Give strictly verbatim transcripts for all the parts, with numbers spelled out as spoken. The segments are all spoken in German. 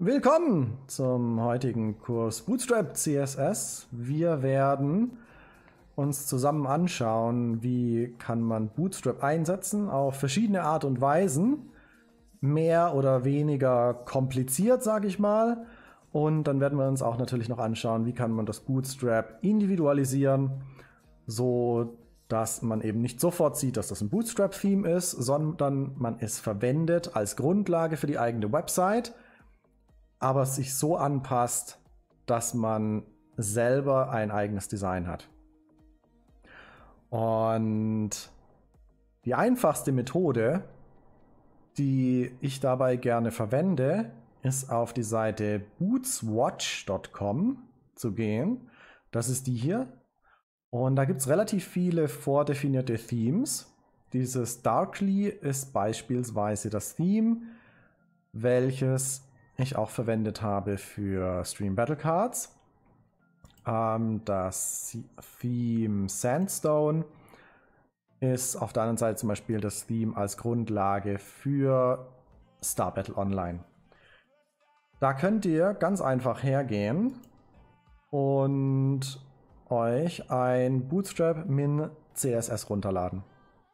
Willkommen zum heutigen Kurs Bootstrap C S S. Wir werden uns zusammen anschauen, wie kann man Bootstrap einsetzen auf verschiedene Art und Weisen. Mehr oder weniger kompliziert, sage ich mal. Und dann werden wir uns auch natürlich noch anschauen, wie kann man das Bootstrap individualisieren, so dass man eben nicht sofort sieht, dass das ein Bootstrap-Theme ist, sondern man es verwendet als Grundlage für die eigene Website, aber es sich so anpasst, dass man selber ein eigenes Design hat. Und die einfachste Methode, die ich dabei gerne verwende, ist auf die Seite bootswatch punkt com zu gehen. Das ist die hier. Und da gibt es relativ viele vordefinierte Themes. Dieses Darkly ist beispielsweise das Theme, welches ich auch verwendet habe für Stream Battle Cards. Ähm, das Theme Sandstone ist auf der anderen Seite zum Beispiel das Theme als Grundlage für Star Battle Online. Da könnt ihr ganz einfach hergehen und euch ein Bootstrap Min C S S runterladen.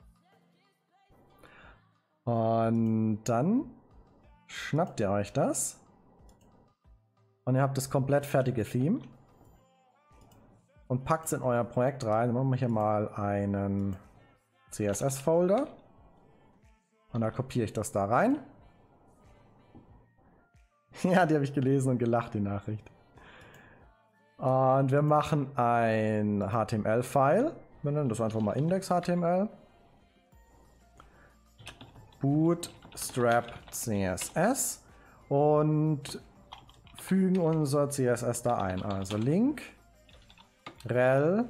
Und dann schnappt ihr euch das und ihr habt das komplett fertige Theme und packt es in euer Projekt rein. Dann machen wir hier mal einen C S S-Folder und da kopiere ich das da rein. Ja, die habe ich gelesen und gelacht, die Nachricht. Und wir machen ein H T M L-File. Wir nennen das einfach mal Index.H T M L. Bootstrap C S S und fügen unser C S S da ein. Also Link, rel,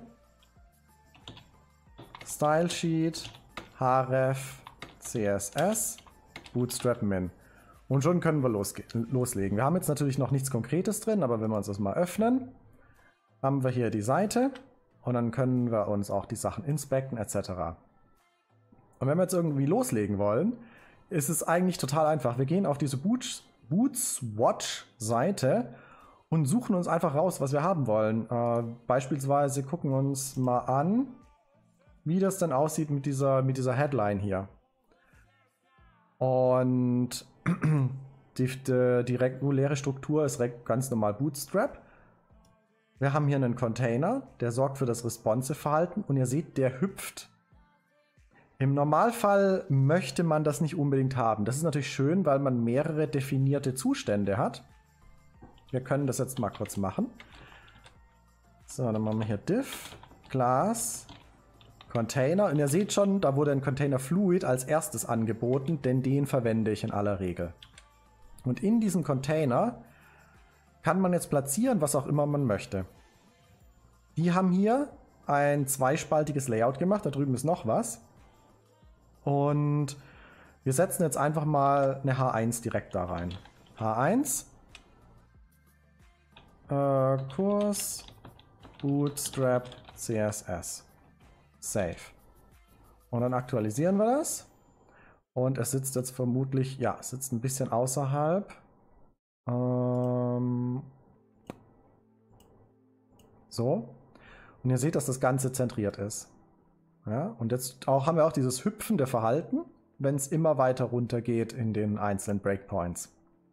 Stylesheet, href, C S S, Bootstrap Min. Und schon können wir loslegen. Wir haben jetzt natürlich noch nichts Konkretes drin, aber wenn wir uns das mal öffnen, haben wir hier die Seite und dann können wir uns auch die Sachen inspekten et cetera. Und wenn wir jetzt irgendwie loslegen wollen, ist es eigentlich total einfach. Wir gehen auf diese Bootswatch-Seite und suchen uns einfach raus, was wir haben wollen. Äh, beispielsweise gucken wir uns mal an, wie das dann aussieht mit dieser, mit dieser Headline hier. Und die, die, die reguläre Struktur ist ganz normal Bootstrap. Wir haben hier einen Container, der sorgt für das responsive Verhalten und ihr seht, der hüpft. Im Normalfall möchte man das nicht unbedingt haben. Das ist natürlich schön, weil man mehrere definierte Zustände hat. Wir können das jetzt mal kurz machen. So, dann machen wir hier div, Class, Container. Und ihr seht schon, da wurde ein Container Fluid als erstes angeboten, denn den verwende ich in aller Regel. Und in diesem Container kann man jetzt platzieren, was auch immer man möchte. Die haben hier ein zweispaltiges Layout gemacht. Da drüben ist noch was. Und wir setzen jetzt einfach mal eine H eins direkt da rein. H eins. Äh, Kurs Bootstrap C S S. Save. Und dann aktualisieren wir das. Und es sitzt jetzt vermutlich, ja, es sitzt ein bisschen außerhalb. Ähm, so. Und ihr seht, dass das Ganze zentriert ist. Ja, und jetzt auch haben wir auch dieses hüpfende Verhalten, wenn es immer weiter runter geht in den einzelnen Breakpoints.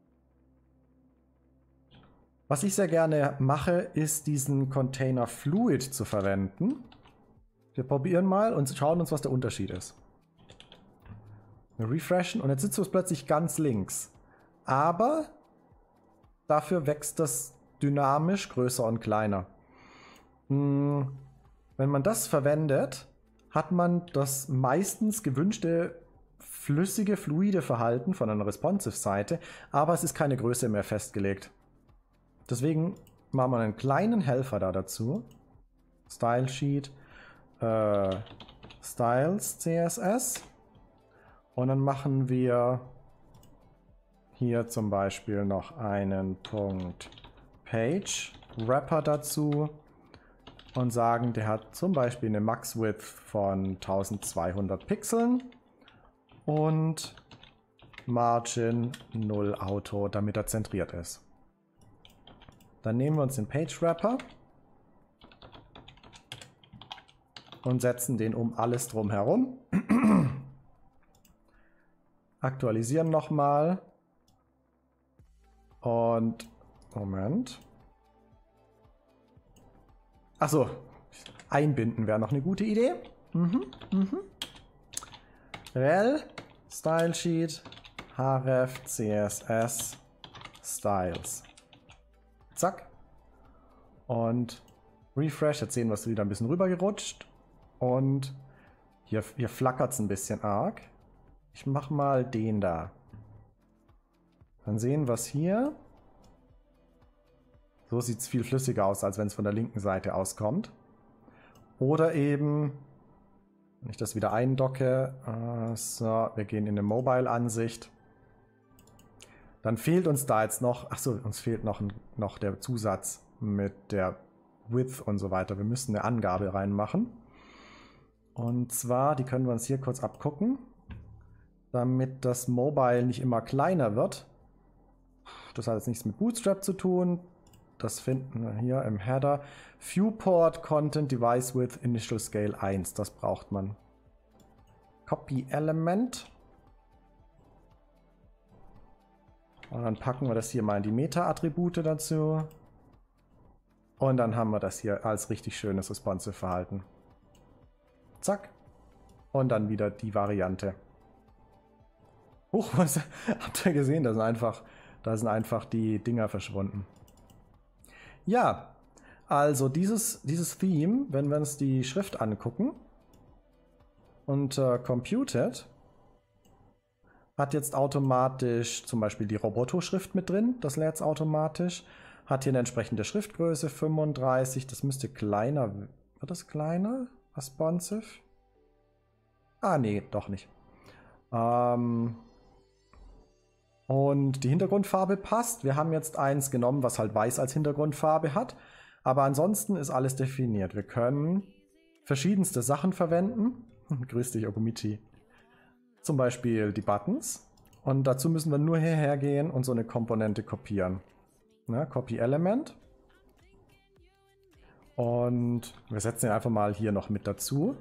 Was ich sehr gerne mache, ist diesen Container Fluid zu verwenden. Wir probieren mal und schauen uns, was der Unterschied ist. Wir refreshen und jetzt sitzt es plötzlich ganz links. Aber dafür wächst das dynamisch größer und kleiner. Hm, wenn man das verwendet, hat man das meistens gewünschte flüssige, fluide Verhalten von einer Responsive-Seite, aber es ist keine Größe mehr festgelegt. Deswegen machen wir einen kleinen Helfer da dazu. Stylesheet, äh, Styles C S S. Und dann machen wir hier zum Beispiel noch einen Punkt Page Wrapper dazu. Und sagen, der hat zum Beispiel eine Max-Width von eintausendzweihundert Pixeln und Margin null Auto, damit er zentriert ist. Dann nehmen wir uns den Page Wrapper und setzen den um alles drumherum. Aktualisieren nochmal. Und Moment. Achso, einbinden wäre noch eine gute Idee. Mhm, mhm. Rel, Stylesheet, href, css, styles. Zack. Und Refresh. Jetzt sehen wir es wieder ein bisschen rübergerutscht. Und hier, hier flackert es ein bisschen arg. Ich mache mal den da. Dann sehen wir es hier. So sieht es viel flüssiger aus, als wenn es von der linken Seite auskommt. Oder eben, wenn ich das wieder eindocke, äh, so, wir gehen in eine Mobile-Ansicht. Dann fehlt uns da jetzt noch, achso, uns fehlt noch, noch der Zusatz mit der Width und so weiter. Wir müssen eine Angabe reinmachen. Und zwar, die können wir uns hier kurz abgucken, damit das Mobile nicht immer kleiner wird. Das hat jetzt nichts mit Bootstrap zu tun. Das finden wir hier im Header. Viewport Content Device Width Initial Scale eins. Das braucht man. Copy Element. Und dann packen wir das hier mal in die Meta-Attribute dazu. Und dann haben wir das hier als richtig schönes responsive Verhalten. Zack. Und dann wieder die Variante. Huch, was habt ihr gesehen? Da sind einfach, da sind einfach die Dinger verschwunden. Ja, also dieses, dieses Theme, wenn wir uns die Schrift angucken, unter Computed, hat jetzt automatisch zum Beispiel die Roboto-Schrift mit drin, das lädt es automatisch, hat hier eine entsprechende Schriftgröße, fünfunddreißig, das müsste kleiner, wird das kleiner, responsive? Ah, nee, doch nicht. Ähm... Und die Hintergrundfarbe passt. Wir haben jetzt eins genommen, was halt weiß als Hintergrundfarbe hat. Aber ansonsten ist alles definiert. Wir können verschiedenste Sachen verwenden. Grüß dich, Ogumiti. Zum Beispiel die Buttons. Und dazu müssen wir nur hierher gehen und so eine Komponente kopieren. Na, Copy Element. Und wir setzen ihn einfach mal hier noch mit dazu.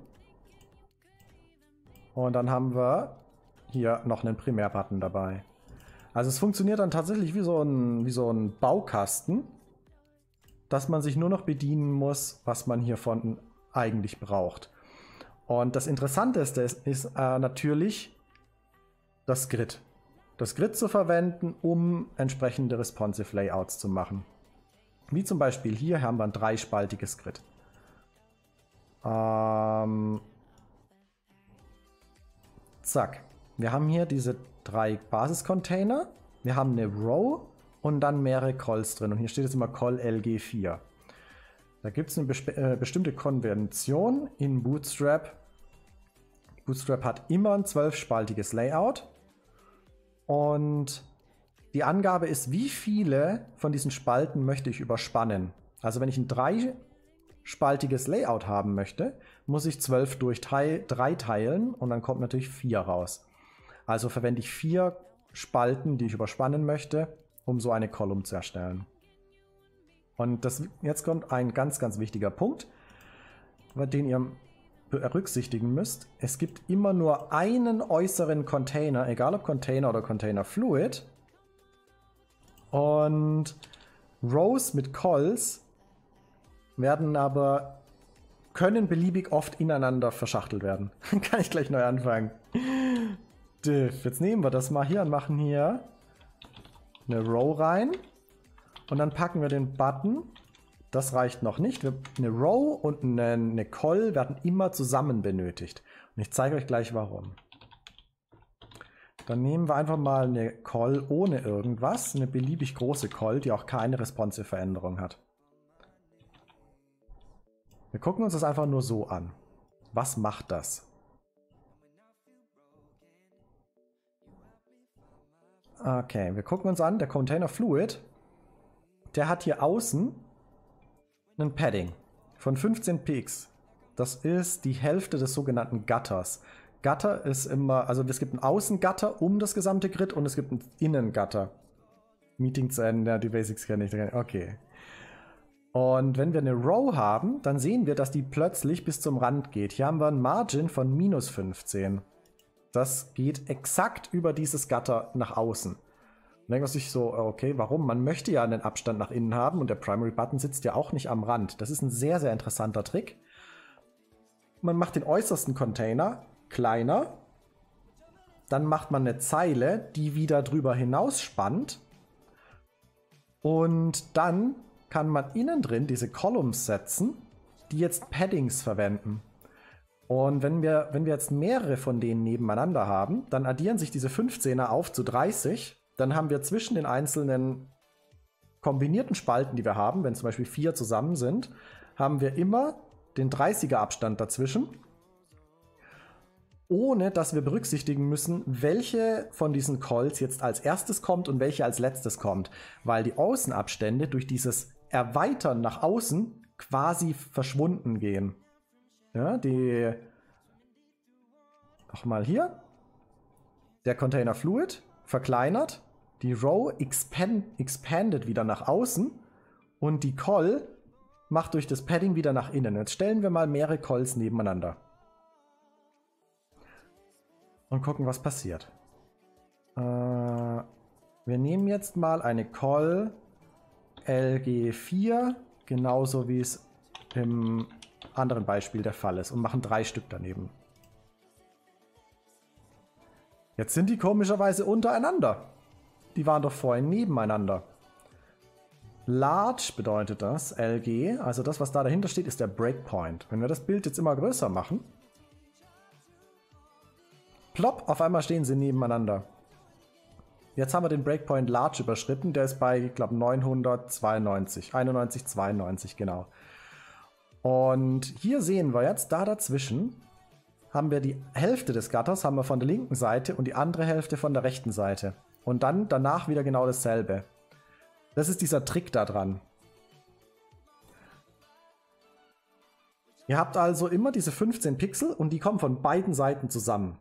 Und dann haben wir hier noch einen Primärbutton dabei. Also es funktioniert dann tatsächlich wie so ein, wie so ein Baukasten, dass man sich nur noch bedienen muss, was man hiervon eigentlich braucht. Und das Interessanteste ist, ist äh, natürlich das Grid. Das Grid zu verwenden, um entsprechende responsive Layouts zu machen. Wie zum Beispiel hier haben wir ein dreispaltiges Grid. Ähm, zack. Wir haben hier diese drei Basiscontainer. Wir haben eine Row und dann mehrere Calls drin. Und hier steht jetzt immer Call L G vier. Da gibt es eine besp- äh, bestimmte Konvention in Bootstrap. Bootstrap hat immer ein zwölfspaltiges Layout. Und die Angabe ist, wie viele von diesen Spalten möchte ich überspannen. Also wenn ich ein dreispaltiges Layout haben möchte, muss ich zwölf durch drei teilen und dann kommt natürlich vier raus. Also verwende ich vier Spalten, die ich überspannen möchte, um so eine Column zu erstellen. Und das, jetzt kommt ein ganz, ganz wichtiger Punkt, den ihr berücksichtigen müsst. Es gibt immer nur einen äußeren Container, egal ob Container oder Container Fluid. Und Rows mit Calls werden aber, können beliebig oft ineinander verschachtelt werden. Kann ich gleich neu anfangen. Jetzt nehmen wir das mal hier und machen hier eine Row rein. Und dann packen wir den Button. Das reicht noch nicht. Eine Row und eine, eine Call werden immer zusammen benötigt. Und ich zeige euch gleich warum. Dann nehmen wir einfach mal eine Call ohne irgendwas. Eine beliebig große Call, die auch keine responsive Veränderung hat. Wir gucken uns das einfach nur so an. Was macht das? Okay, wir gucken uns an, der Container Fluid, der hat hier außen ein Padding von fünfzehn Px. Das ist die Hälfte des sogenannten Gutters. Gatter ist immer, also es gibt ein Außengatter um das gesamte Grid und es gibt ein Innengatter. Meeting zu Ende, ja, die Basics kenne ich. Okay. Und wenn wir eine Row haben, dann sehen wir, dass die plötzlich bis zum Rand geht. Hier haben wir ein Margin von minus fünfzehn. Das geht exakt über dieses Gatter nach außen. Und denkt man sich so, okay, warum? Man möchte ja einen Abstand nach innen haben und der Primary Button sitzt ja auch nicht am Rand. Das ist ein sehr, sehr interessanter Trick. Man macht den äußersten Container kleiner. Dann macht man eine Zeile, die wieder drüber hinaus spannt. Und dann kann man innen drin diese Columns setzen, die jetzt Paddings verwenden. Und wenn wir, wenn wir jetzt mehrere von denen nebeneinander haben, dann addieren sich diese fünfzehner auf zu dreißig. Dann haben wir zwischen den einzelnen kombinierten Spalten, die wir haben, wenn zum Beispiel vier zusammen sind, haben wir immer den dreißiger Abstand dazwischen, ohne dass wir berücksichtigen müssen, welche von diesen Calls jetzt als erstes kommt und welche als letztes kommt, weil die Außenabstände durch dieses Erweitern nach außen quasi verschwunden gehen. Ja, die nochmal hier, der Container Fluid verkleinert, die Row expand, expandet wieder nach außen und die Call macht durch das Padding wieder nach innen. Jetzt stellen wir mal mehrere Calls nebeneinander. Und gucken, was passiert. Äh, wir nehmen jetzt mal eine Call L G vier, genauso wie es im anderen Beispiel der Fall ist, und machen drei Stück daneben. Jetzt sind die komischerweise untereinander. Die waren doch vorhin nebeneinander. Large bedeutet das, L G, also das, was da dahinter steht, ist der Breakpoint. Wenn wir das Bild jetzt immer größer machen, plopp, auf einmal stehen sie nebeneinander. Jetzt haben wir den Breakpoint Large überschritten, der ist bei, ich glaube, neunhundertzweiundneunzig, einundneunzig, zweiundneunzig, genau. Und hier sehen wir jetzt, da dazwischen haben wir die Hälfte des Gatters haben wir von der linken Seite und die andere Hälfte von der rechten Seite. Und dann danach wieder genau dasselbe. Das ist dieser Trick da dran. Ihr habt also immer diese fünfzehn Pixel und die kommen von beiden Seiten zusammen.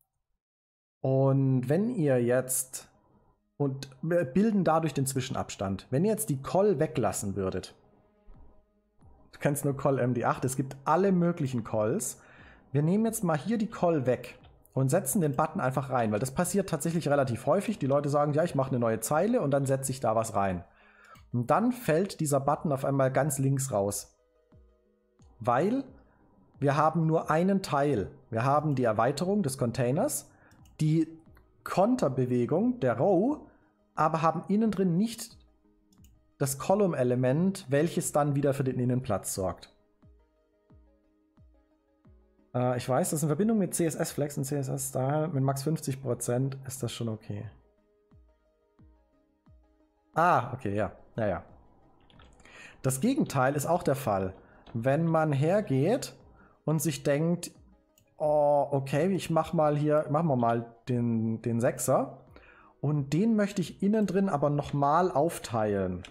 Und wenn ihr jetzt und bilden dadurch den Zwischenabstand. Wenn ihr jetzt die Call weglassen würdet, du kennst nur Call M D acht, es gibt alle möglichen Calls. Wir nehmen jetzt mal hier die Call weg und setzen den Button einfach rein, weil das passiert tatsächlich relativ häufig. Die Leute sagen, ja, ich mache eine neue Zeile und dann setze ich da was rein. Und dann fällt dieser Button auf einmal ganz links raus. Weil wir haben nur einen Teil. Wir haben die Erweiterung des Containers, die Konterbewegung der Row, aber haben innen drin nicht das Column-Element, welches dann wieder für den Innenplatz sorgt. Äh, ich weiß, dass in Verbindung mit C S S-Flex und C S S-Style mit max fünfzig Prozent ist das schon okay. Ah, okay, ja. Ja, ja. Das Gegenteil ist auch der Fall. Wenn man hergeht und sich denkt, oh, okay, ich mach mal hier, machen wir mal den, den Sechser und den möchte ich innen drin aber nochmal aufteilen.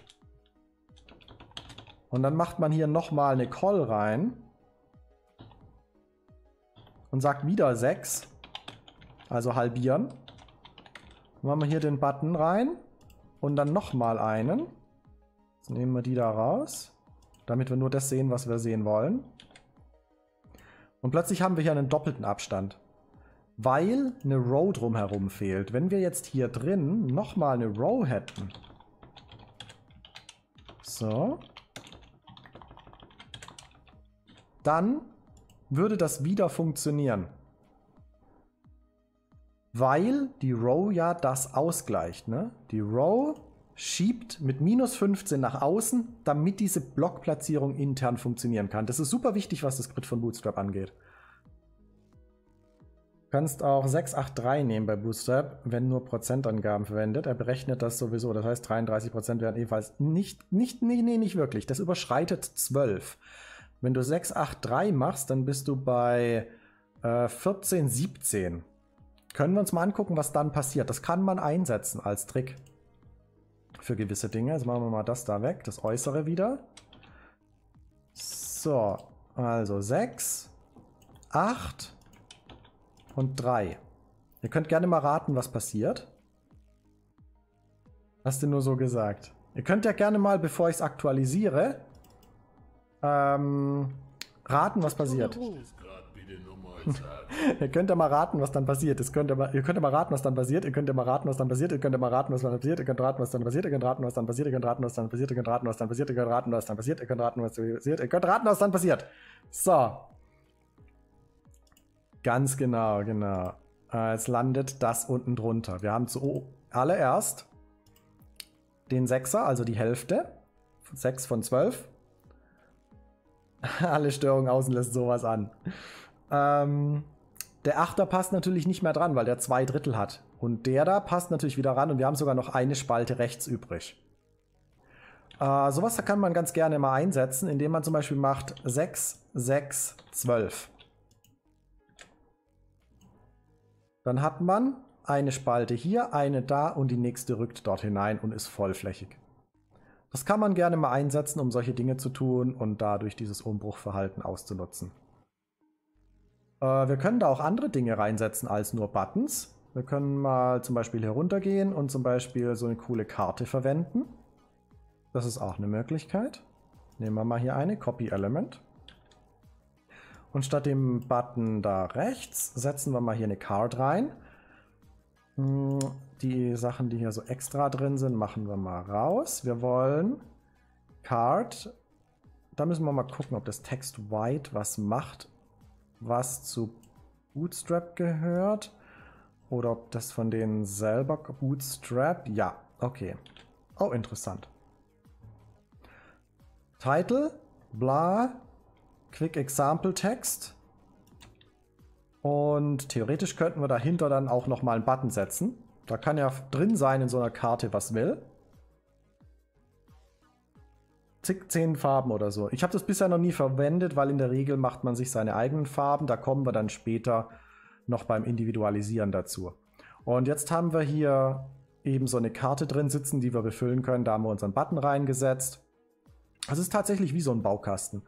Und dann macht man hier nochmal eine Call rein und sagt wieder sechs, also halbieren. Dann machen wir hier den Button rein und dann nochmal einen. Jetzt nehmen wir die da raus, damit wir nur das sehen, was wir sehen wollen. Und plötzlich haben wir hier einen doppelten Abstand, weil eine Row drumherum fehlt. Wenn wir jetzt hier drin nochmal eine Row hätten. So. Dann würde das wieder funktionieren. Weil die Row ja das ausgleicht. Ne? Die Row schiebt mit minus fünfzehn nach außen, damit diese Blockplatzierung intern funktionieren kann. Das ist super wichtig, was das Grid von Bootstrap angeht. Du kannst auch sechs acht drei nehmen bei Bootstrap, wenn nur Prozentangaben verwendet. Er berechnet das sowieso. Das heißt, dreiunddreißig Prozent werden ebenfalls nicht, nicht, nee, nee, nicht wirklich. Das überschreitet zwölf. Wenn du sechs acht drei machst, dann bist du bei äh, vierzehn siebzehn. Können wir uns mal angucken, was dann passiert. Das kann man einsetzen als Trick für gewisse Dinge. Also machen wir mal das da weg, das Äußere wieder. So, also sechs, acht und drei. Ihr könnt gerne mal raten, was passiert. Hast du nur so gesagt. Ihr könnt ja gerne mal, bevor ich es aktualisiere, ähm, raten, was passiert. Ihr könnt ja mal raten, was dann passiert. Ihr könnt ja mal, ihr könnt ja mal raten, was dann passiert. Ihr könnt ja mal raten, was dann passiert. Ihr könnt ja mal raten, was dann passiert. Ihr könnt raten, was dann passiert. Ihr könnt raten, was dann passiert. Ihr könnt raten, was dann passiert. Ihr könnt raten, was dann passiert. Ihr könnt raten, was dann passiert. Ihr könnt raten, was dann passiert. Ihr könnt raten, was dann passiert. So. Ganz genau, genau. Jetzt landet das unten drunter. Wir haben zuallererst den Sechser, also die Hälfte. sechs von zwölf. Alle Störungen außen lässt sowas an. Ähm, der Achter passt natürlich nicht mehr dran, weil der zwei Drittel hat. Und der da passt natürlich wieder ran und wir haben sogar noch eine Spalte rechts übrig. Äh, sowas kann man ganz gerne mal einsetzen, indem man zum Beispiel macht sechs, sechs, zwölf. Dann hat man eine Spalte hier, eine da und die nächste rückt dort hinein und ist vollflächig. Das kann man gerne mal einsetzen, um solche Dinge zu tun und dadurch dieses Umbruchverhalten auszunutzen. Äh, wir können da auch andere Dinge reinsetzen als nur Buttons. Wir können mal zum Beispiel hier runtergehen und zum Beispiel so eine coole Karte verwenden. Das ist auch eine Möglichkeit. Nehmen wir mal hier eine, Copy Element. Und statt dem Button da rechts setzen wir mal hier eine Card rein. Die Sachen, die hier so extra drin sind, machen wir mal raus. Wir wollen Card. Da müssen wir mal gucken, ob das Text White was macht, was zu Bootstrap gehört. Oder ob das von denen selber Bootstrap. Ja, okay. Oh, interessant. Title, bla, Quick Example Text. Und theoretisch könnten wir dahinter dann auch nochmal einen Button setzen. Da kann ja drin sein in so einer Karte, was will. Zig, zehn Farben oder so. Ich habe das bisher noch nie verwendet, weil in der Regel macht man sich seine eigenen Farben. Da kommen wir dann später noch beim Individualisieren dazu. Und jetzt haben wir hier eben so eine Karte drin sitzen, die wir befüllen können. Da haben wir unseren Button reingesetzt. Das ist tatsächlich wie so ein Baukasten.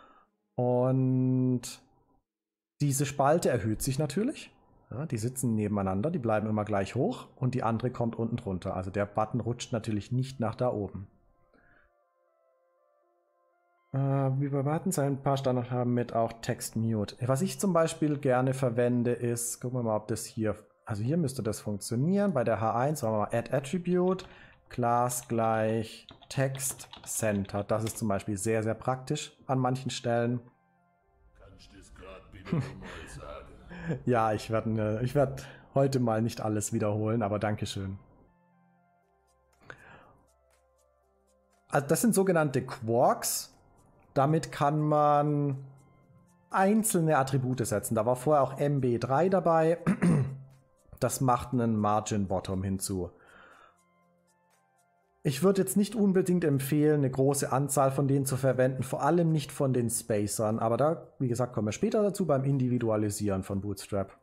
Und diese Spalte erhöht sich natürlich. Ja, die sitzen nebeneinander, die bleiben immer gleich hoch und die andere kommt unten drunter. Also der Button rutscht natürlich nicht nach da oben. Äh, wie bei Buttons ein paar Standard haben mit auch Text Mute. Was ich zum Beispiel gerne verwende ist, gucken wir mal, ob das hier, also hier müsste das funktionieren. Bei der H eins sagen wir mal Add Attribute, Class gleich Text Center. Das ist zum Beispiel sehr, sehr praktisch an manchen Stellen. Ja, ich werde ich werd heute mal nicht alles wiederholen, aber Dankeschön. Also das sind sogenannte Quarks. Damit kann man einzelne Attribute setzen. Da war vorher auch M B drei dabei. Das macht einen Margin Bottom hinzu. Ich würde jetzt nicht unbedingt empfehlen, eine große Anzahl von denen zu verwenden, vor allem nicht von den Spacern, aber da, wie gesagt, kommen wir später dazu beim Individualisieren von Bootstrap.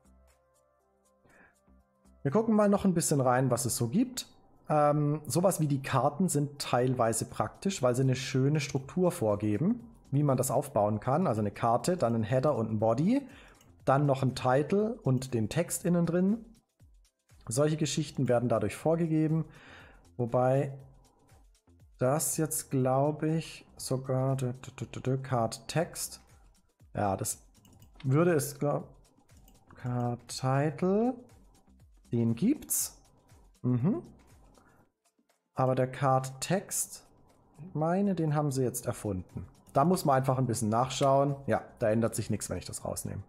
Wir gucken mal noch ein bisschen rein, was es so gibt. Ähm, sowas wie die Karten sind teilweise praktisch, weil sie eine schöne Struktur vorgeben, wie man das aufbauen kann. Also eine Karte, dann ein Header und ein Body, dann noch ein Title und den Text innen drin. Solche Geschichten werden dadurch vorgegeben, wobei das jetzt, glaube ich, sogar Card Text. Ja, das würde es, glaube ich, Card Title, den gibt's. Mhm. Aber der Card Text, ich meine, den haben sie jetzt erfunden. Da muss man einfach ein bisschen nachschauen. Ja, da ändert sich nichts, wenn ich das rausnehme.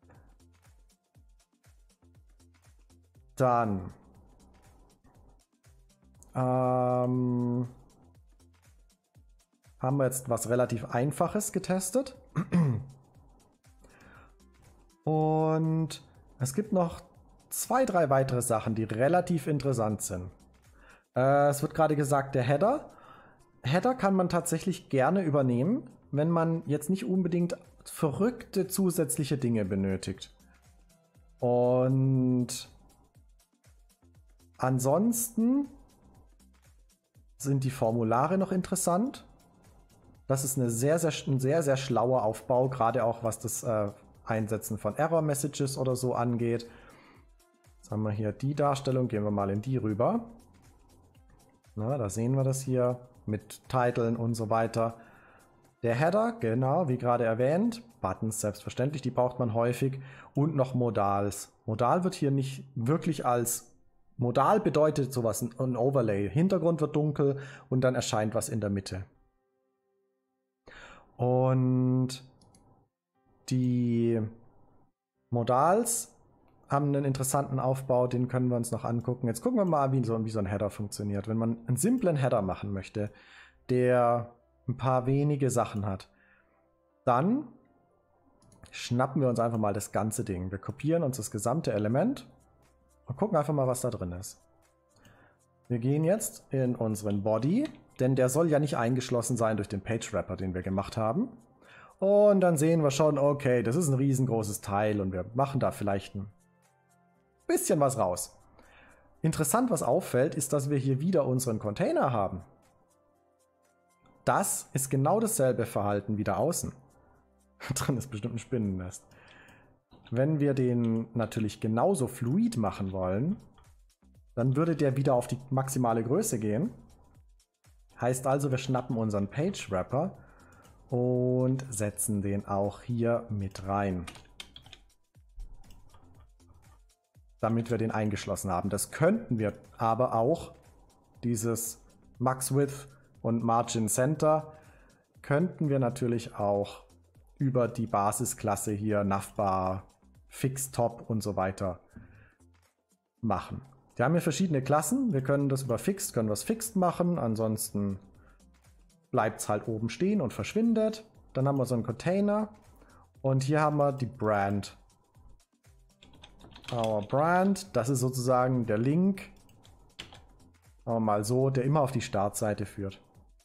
Dann ähm, haben wir jetzt was relativ Einfaches getestet. Und es gibt noch zwei, drei weitere Sachen, die relativ interessant sind. Äh, es wird gerade gesagt, der Header. Header kann man tatsächlich gerne übernehmen, wenn man jetzt nicht unbedingt verrückte zusätzliche Dinge benötigt. Und ansonsten sind die Formulare noch interessant. Das ist eine sehr, sehr, ein sehr, sehr schlauer Aufbau, gerade auch was das äh, Einsetzen von Error-Messages oder so angeht. Jetzt haben wir hier die Darstellung, gehen wir mal in die rüber. Na, da sehen wir das hier mit Titeln und so weiter. Der Header, genau, wie gerade erwähnt. Buttons, selbstverständlich, die braucht man häufig. Und noch Modals. Modal wird hier nicht wirklich als... Modal bedeutet sowas, ein Overlay. Hintergrund wird dunkel und dann erscheint was in der Mitte. Und die Modals haben einen interessanten Aufbau, den können wir uns noch angucken. Jetzt gucken wir mal, wie so, wie so ein Header funktioniert. Wenn man einen simplen Header machen möchte, der ein paar wenige Sachen hat, dann schnappen wir uns einfach mal das ganze Ding. Wir kopieren uns das gesamte Element und gucken einfach mal, was da drin ist. Wir gehen jetzt in unseren Body, denn der soll ja nicht eingeschlossen sein durch den Page Wrapper, den wir gemacht haben. Und dann sehen wir schon, okay, das ist ein riesengroßes Teil und wir machen da vielleicht ein bisschen was raus. Interessant, was auffällt, ist, dass wir hier wieder unseren Container haben. Das ist genau dasselbe Verhalten wie da außen. Drin ist bestimmt ein Spinnennest. Wenn wir den natürlich genauso fluid machen wollen, dann würde der wieder auf die maximale Größe gehen. Heißt also, wir schnappen unseren Page Wrapper und setzen den auch hier mit rein. Damit wir den eingeschlossen haben. Das könnten wir aber auch, dieses Max Width und Margin Center, könnten wir natürlich auch über die Basisklasse hier Navbar, Fixed-Top und so weiter machen. Wir haben hier verschiedene Klassen. Wir können das über Fixed, können wir es Fixed machen. Ansonsten bleibt es halt oben stehen und verschwindet. Dann haben wir so einen Container. Und hier haben wir die Brand. Our Brand. Das ist sozusagen der Link. Aber mal so, der immer auf die Startseite führt.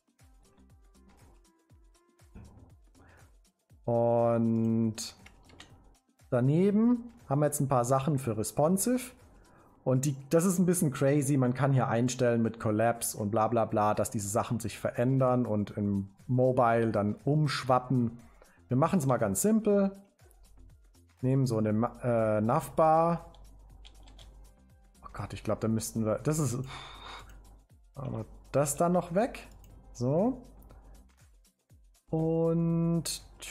Und daneben haben wir jetzt ein paar Sachen für Responsive. Und die, das ist ein bisschen crazy. Man kann hier einstellen mit Collapse und bla bla bla, dass diese Sachen sich verändern und im Mobile dann umschwappen. Wir machen es mal ganz simpel. Nehmen so eine äh, Navbar. Oh Gott, ich glaube, da müssten wir... Das ist... Aber das dann noch weg. So. Und...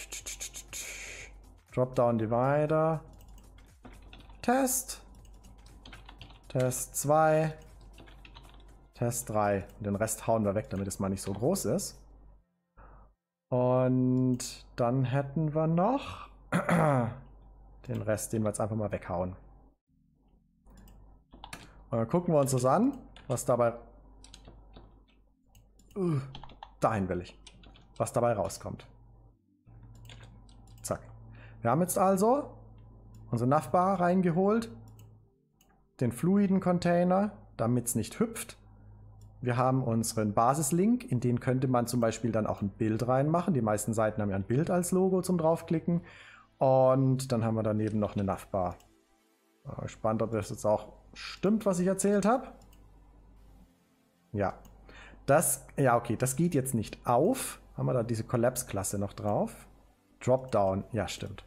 Dropdown Divider. Test. Test zwei. Test drei. Und den Rest hauen wir weg, damit es mal nicht so groß ist. Und dann hätten wir noch den Rest, den wir jetzt einfach mal weghauen. Und dann gucken wir uns das an, was dabei... Uh, dahin will ich. Was dabei rauskommt. Zack. Wir haben jetzt also unsere Navbar reingeholt. Den fluiden Container, damit es nicht hüpft. Wir haben unseren Basislink, in den könnte man zum Beispiel dann auch ein Bild reinmachen. Die meisten Seiten haben ja ein Bild als Logo zum draufklicken. Und dann haben wir daneben noch eine Navbar. Gespannt, ob das jetzt auch stimmt, was ich erzählt habe. Ja. Das, ja, okay, das geht jetzt nicht auf. Haben wir da diese Collapse-Klasse noch drauf? Dropdown, ja, stimmt.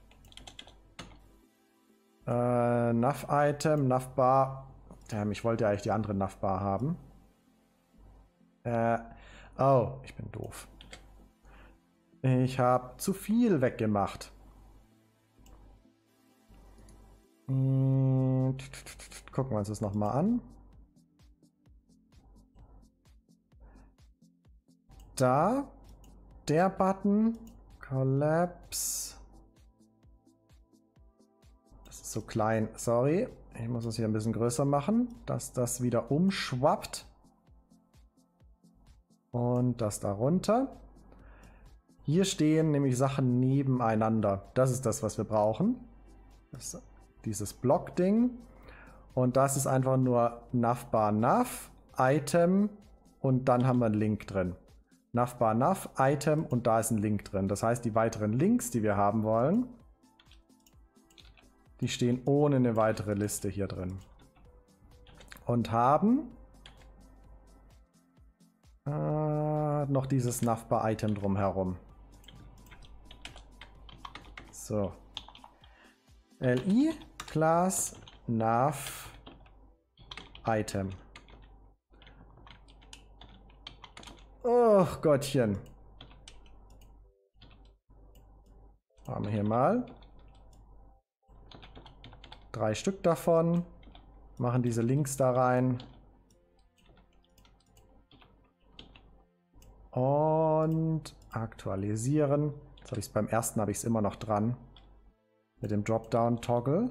Äh, Nav-Item, Navbar. Damn, ich wollte ja eigentlich die andere Navbar haben. Äh, oh, ich bin doof. Ich habe zu viel weggemacht. Hm, gucken wir uns das nochmal an. Da, der Button, Collapse. Das ist so klein, sorry. Ich muss das hier ein bisschen größer machen, dass das wieder umschwappt. Und das darunter. Hier stehen nämlich Sachen nebeneinander. Das ist das, was wir brauchen. Das ist dieses Block-Ding. Und das ist einfach nur Navbar Nav, Item und dann haben wir einen Link drin. Navbar Nav, Item und da ist ein Link drin. Das heißt, die weiteren Links, die wir haben wollen, die stehen ohne eine weitere Liste hier drin. Und haben äh, noch dieses Navbar Item drumherum. So. Li Class Nav Item. Oh Gottchen. Haben wir hier mal drei Stück davon. Machen diese Links da rein. Und aktualisieren. Jetzt habe ich es beim ersten, habe ich es immer noch dran. Mit dem Dropdown-Toggle.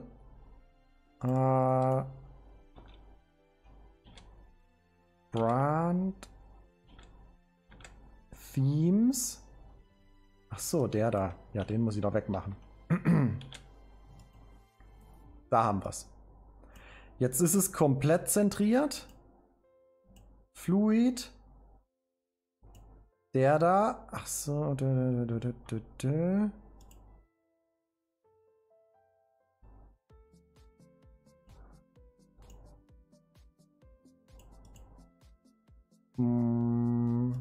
Äh, Brand. Themes. Ach so, der da. Ja, den muss ich doch wegmachen. Da haben wir es. Jetzt ist es komplett zentriert. Fluid. Der da. Ach so. Dö, dö, dö, dö, dö. Hm.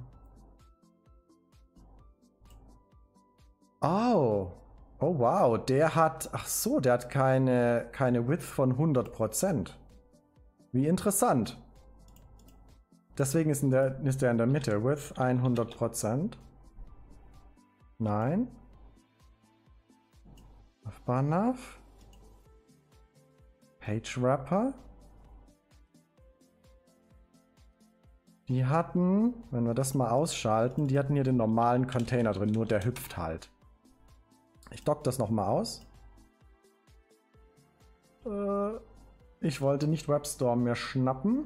Oh. Oh wow, der hat, ach so, der hat keine, keine Width von hundert Prozent. Wie interessant. Deswegen ist, in der, ist der in der Mitte. Width hundert Prozent. Nein. Nav. Page Wrapper. Die hatten, wenn wir das mal ausschalten, die hatten hier den normalen Container drin, nur der hüpft halt. Ich dock das nochmal aus. Äh, ich wollte nicht WebStorm mehr schnappen.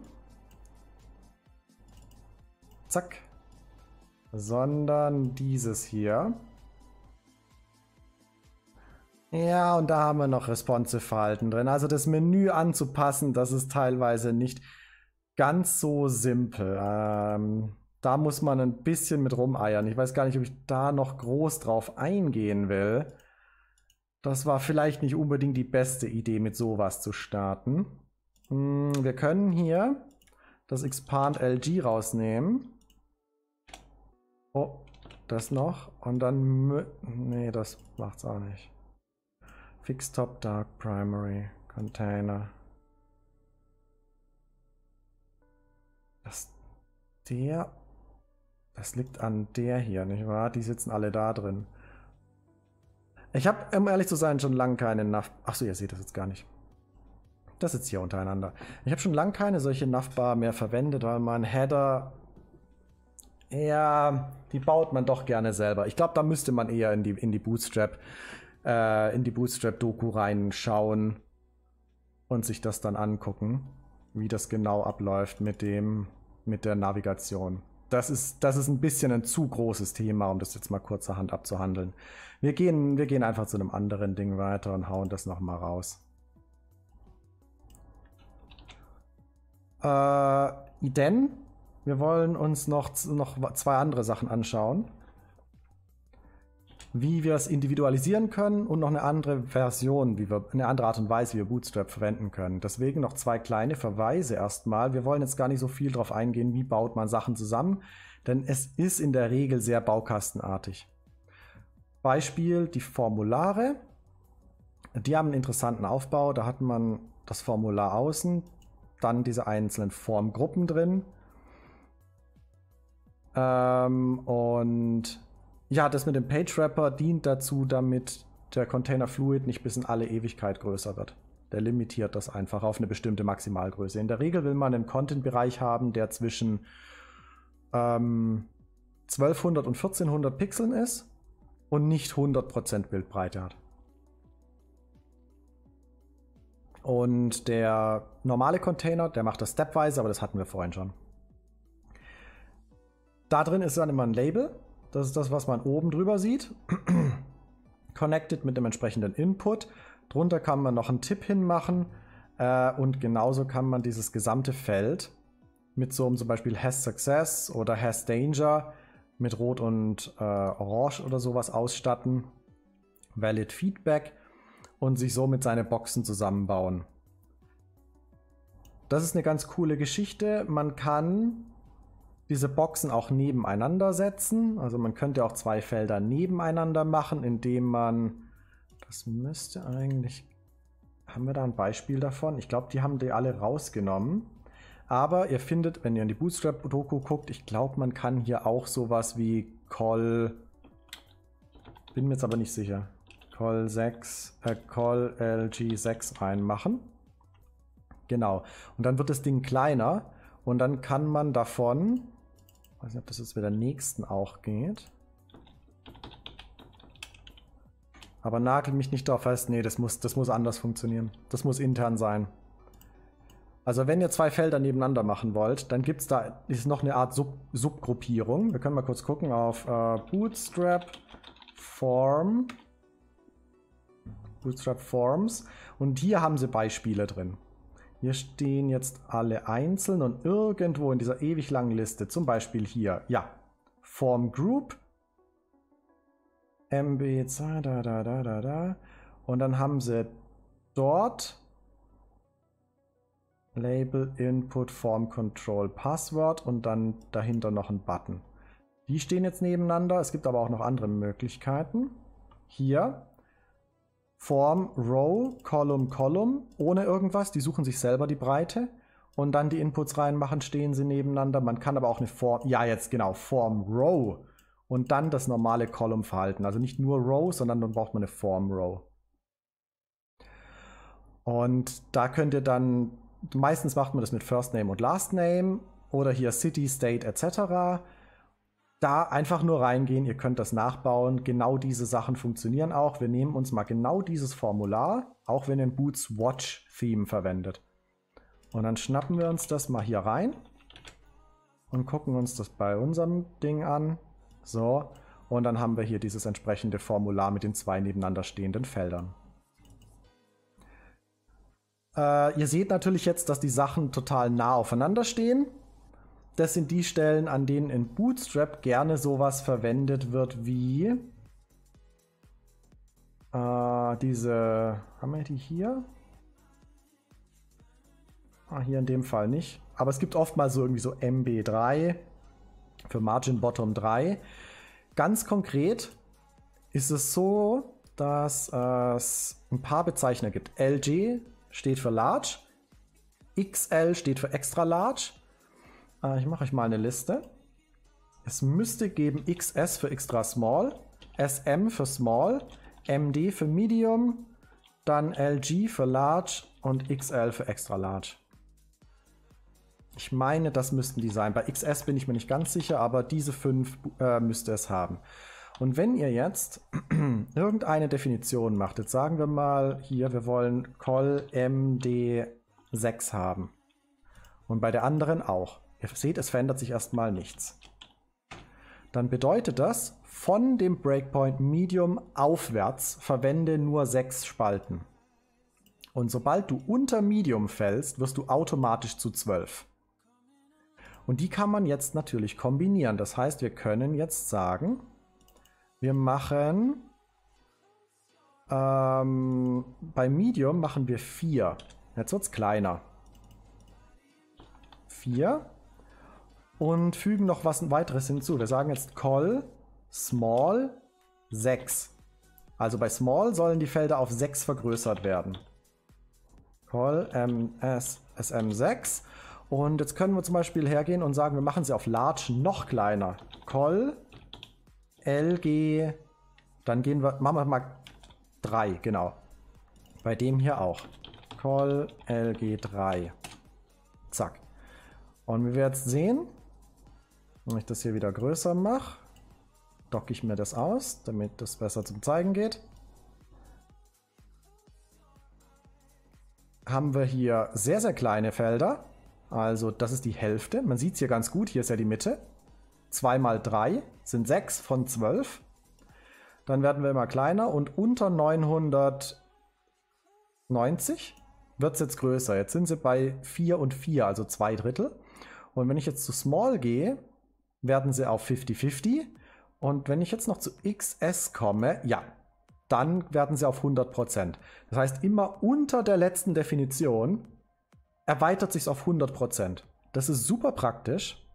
Zack. Sondern dieses hier. Ja, und da haben wir noch responsive Verhalten drin. Also das Menü anzupassen, das ist teilweise nicht ganz so simpel. Ähm, da muss man ein bisschen mit rumeiern. Ich weiß gar nicht, ob ich da noch groß drauf eingehen will. Das war vielleicht nicht unbedingt die beste Idee, mit sowas zu starten. Hm, wir können hier das Expand L G rausnehmen. Oh, das noch. Und dann... Nee, das macht's auch nicht. Fix Top Dark Primary Container. Das, der... Das liegt an der hier, nicht wahr? Die sitzen alle da drin. Ich habe, um ehrlich zu sein, schon lange keine Nav... Achso, ihr seht das jetzt gar nicht. Das sitzt hier untereinander. Ich habe schon lange keine solche Navbar mehr verwendet, weil man Header... Ja, die baut man doch gerne selber. Ich glaube, da müsste man eher in die, in die Bootstrap... Äh, in die Bootstrap-Doku reinschauen und sich das dann angucken, wie das genau abläuft mit dem... mit der Navigation. Das ist, das ist ein bisschen ein zu großes Thema, um das jetzt mal kurzerhand abzuhandeln. Wir gehen, wir gehen einfach zu einem anderen Ding weiter und hauen das nochmal raus. Äh, Iden, wir wollen uns noch, noch zwei andere Sachen anschauen. Wie wir es individualisieren können und noch eine andere Version, wie wir, eine andere Art und Weise, wie wir Bootstrap verwenden können. Deswegen noch zwei kleine Verweise erstmal. Wir wollen jetzt gar nicht so viel darauf eingehen, wie baut man Sachen zusammen, denn es ist in der Regel sehr baukastenartig. Beispiel die Formulare. Die haben einen interessanten Aufbau. Da hat man das Formular außen, dann diese einzelnen Formgruppen drin. Ähm, und ja, das mit dem Page Wrapper dient dazu, damit der Container Fluid nicht bis in alle Ewigkeit größer wird. Der limitiert das einfach auf eine bestimmte Maximalgröße. In der Regel will man einen Content-Bereich haben, der zwischen ähm, zwölfhundert und vierzehnhundert Pixeln ist und nicht hundert Prozent Bildbreite hat. Und der normale Container, der macht das stepweise, aber das hatten wir vorhin schon. Da drin ist dann immer ein Label. Das ist das, was man oben drüber sieht. Connected mit dem entsprechenden Input. Drunter kann man noch einen Tipp hinmachen. Äh, und genauso kann man dieses gesamte Feld mit so einem zum Beispiel Has Success oder Has Danger mit Rot und äh, Orange oder sowas ausstatten. Valid Feedback. Und sich somit seine Boxen zusammenbauen. Das ist eine ganz coole Geschichte. Man kann diese Boxen auch nebeneinander setzen. Also man könnte auch zwei Felder nebeneinander machen, indem man, das müsste eigentlich Haben wir da ein Beispiel davon? Ich glaube, die haben die alle rausgenommen. Aber ihr findet, wenn ihr in die Bootstrap-Doku guckt, ich glaube, man kann hier auch sowas wie call, bin mir jetzt aber nicht sicher, call sechs, äh, call L G sechs reinmachen. Genau. Und dann wird das Ding kleiner und dann kann man davon, ich weiß nicht, ob das jetzt mit der nächsten auch geht. Aber nagel mich nicht darauf fest, nee, das muss, das muss anders funktionieren. Das muss intern sein. Also wenn ihr zwei Felder nebeneinander machen wollt, dann gibt es da ist noch eine Art Sub Subgruppierung. Wir können mal kurz gucken auf äh, Bootstrap Form. Bootstrap Forms. Und hier haben sie Beispiele drin. Hier stehen jetzt alle einzeln und irgendwo in dieser ewig langen Liste, zum Beispiel hier, ja, Form Group, M B, da, da, da, da, da. Und dann haben sie dort Label, Input, Form, Control, Passwort und dann dahinter noch ein Button. Die stehen jetzt nebeneinander. Es gibt aber auch noch andere Möglichkeiten. Hier Form, Row, Column, Column, ohne irgendwas. Die suchen sich selber die Breite und dann die Inputs reinmachen, stehen sie nebeneinander. Man kann aber auch eine Form, ja jetzt genau, Form, Row und dann das normale Column-Verhalten. Also nicht nur Row, sondern dann braucht man eine Form, Row. Und da könnt ihr dann meistens macht man das mit First Name und Last Name oder hier City, State et cetera. Da einfach nur reingehen, ihr könnt das nachbauen. Genau diese Sachen funktionieren auch. Wir nehmen uns mal genau dieses Formular, auch wenn ihr ein Boots Watch Theme verwendet. Und dann schnappen wir uns das mal hier rein und gucken uns das bei unserem Ding an. So, und dann haben wir hier dieses entsprechende Formular mit den zwei nebeneinander stehenden Feldern. Äh, ihr seht natürlich jetzt, dass die Sachen total nah aufeinander stehen. Das sind die Stellen, an denen in Bootstrap gerne sowas verwendet wird wie äh, diese, haben wir die hier? Ah, hier in dem Fall nicht. Aber es gibt oftmals so irgendwie so M B drei für Margin Bottom drei. Ganz konkret ist es so, dass es ein paar Bezeichner gibt. L G steht für Large, X L steht für Extra Large. Äh, ich mache euch mal eine Liste. Es müsste geben X S für Extra Small, S M für Small, M D für Medium, dann L G für Large und X L für Extra Large. Ich meine, das müssten die sein. Bei X S bin ich mir nicht ganz sicher, aber diese fünf äh, müsste es haben. Und wenn ihr jetzt irgendeine Definition macht, jetzt sagen wir mal hier, wir wollen call M D sechs haben. Und bei der anderen auch. Ihr seht, es verändert sich erstmal nichts. Dann bedeutet das, von dem Breakpoint Medium aufwärts verwende nur sechs Spalten. Und sobald du unter Medium fällst, wirst du automatisch zu zwölf. Und die kann man jetzt natürlich kombinieren. Das heißt, wir können jetzt sagen, wir machen ähm, bei Medium machen wir vier. Jetzt wird es kleiner. vier. Und fügen noch was weiteres hinzu. Wir sagen jetzt call small sechs. Also bei small sollen die Felder auf sechs vergrößert werden. Call M S S M sechs. Und jetzt können wir zum Beispiel hergehen und sagen, wir machen sie auf large noch kleiner. Call L G, dann gehen wir, machen wir mal drei, genau. Bei dem hier auch. Call L G drei. Zack. Und wie wir jetzt sehen, wenn ich das hier wieder größer mache, docke ich mir das aus, damit das besser zum Zeigen geht. Haben wir hier sehr, sehr kleine Felder. Also das ist die Hälfte. Man sieht es hier ganz gut. Hier ist ja die Mitte. zwei mal drei sind sechs von zwölf. Dann werden wir immer kleiner und unter neunhundertneunzig wird es jetzt größer. Jetzt sind sie bei vier und vier, also zwei Drittel. Und wenn ich jetzt zu Small gehe, werden sie auf fünfzig fünfzig. Und wenn ich jetzt noch zu X S komme, ja, dann werden sie auf hundert Prozent. Das heißt, immer unter der letzten Definition erweitert sich es auf hundert Prozent. Das ist super praktisch.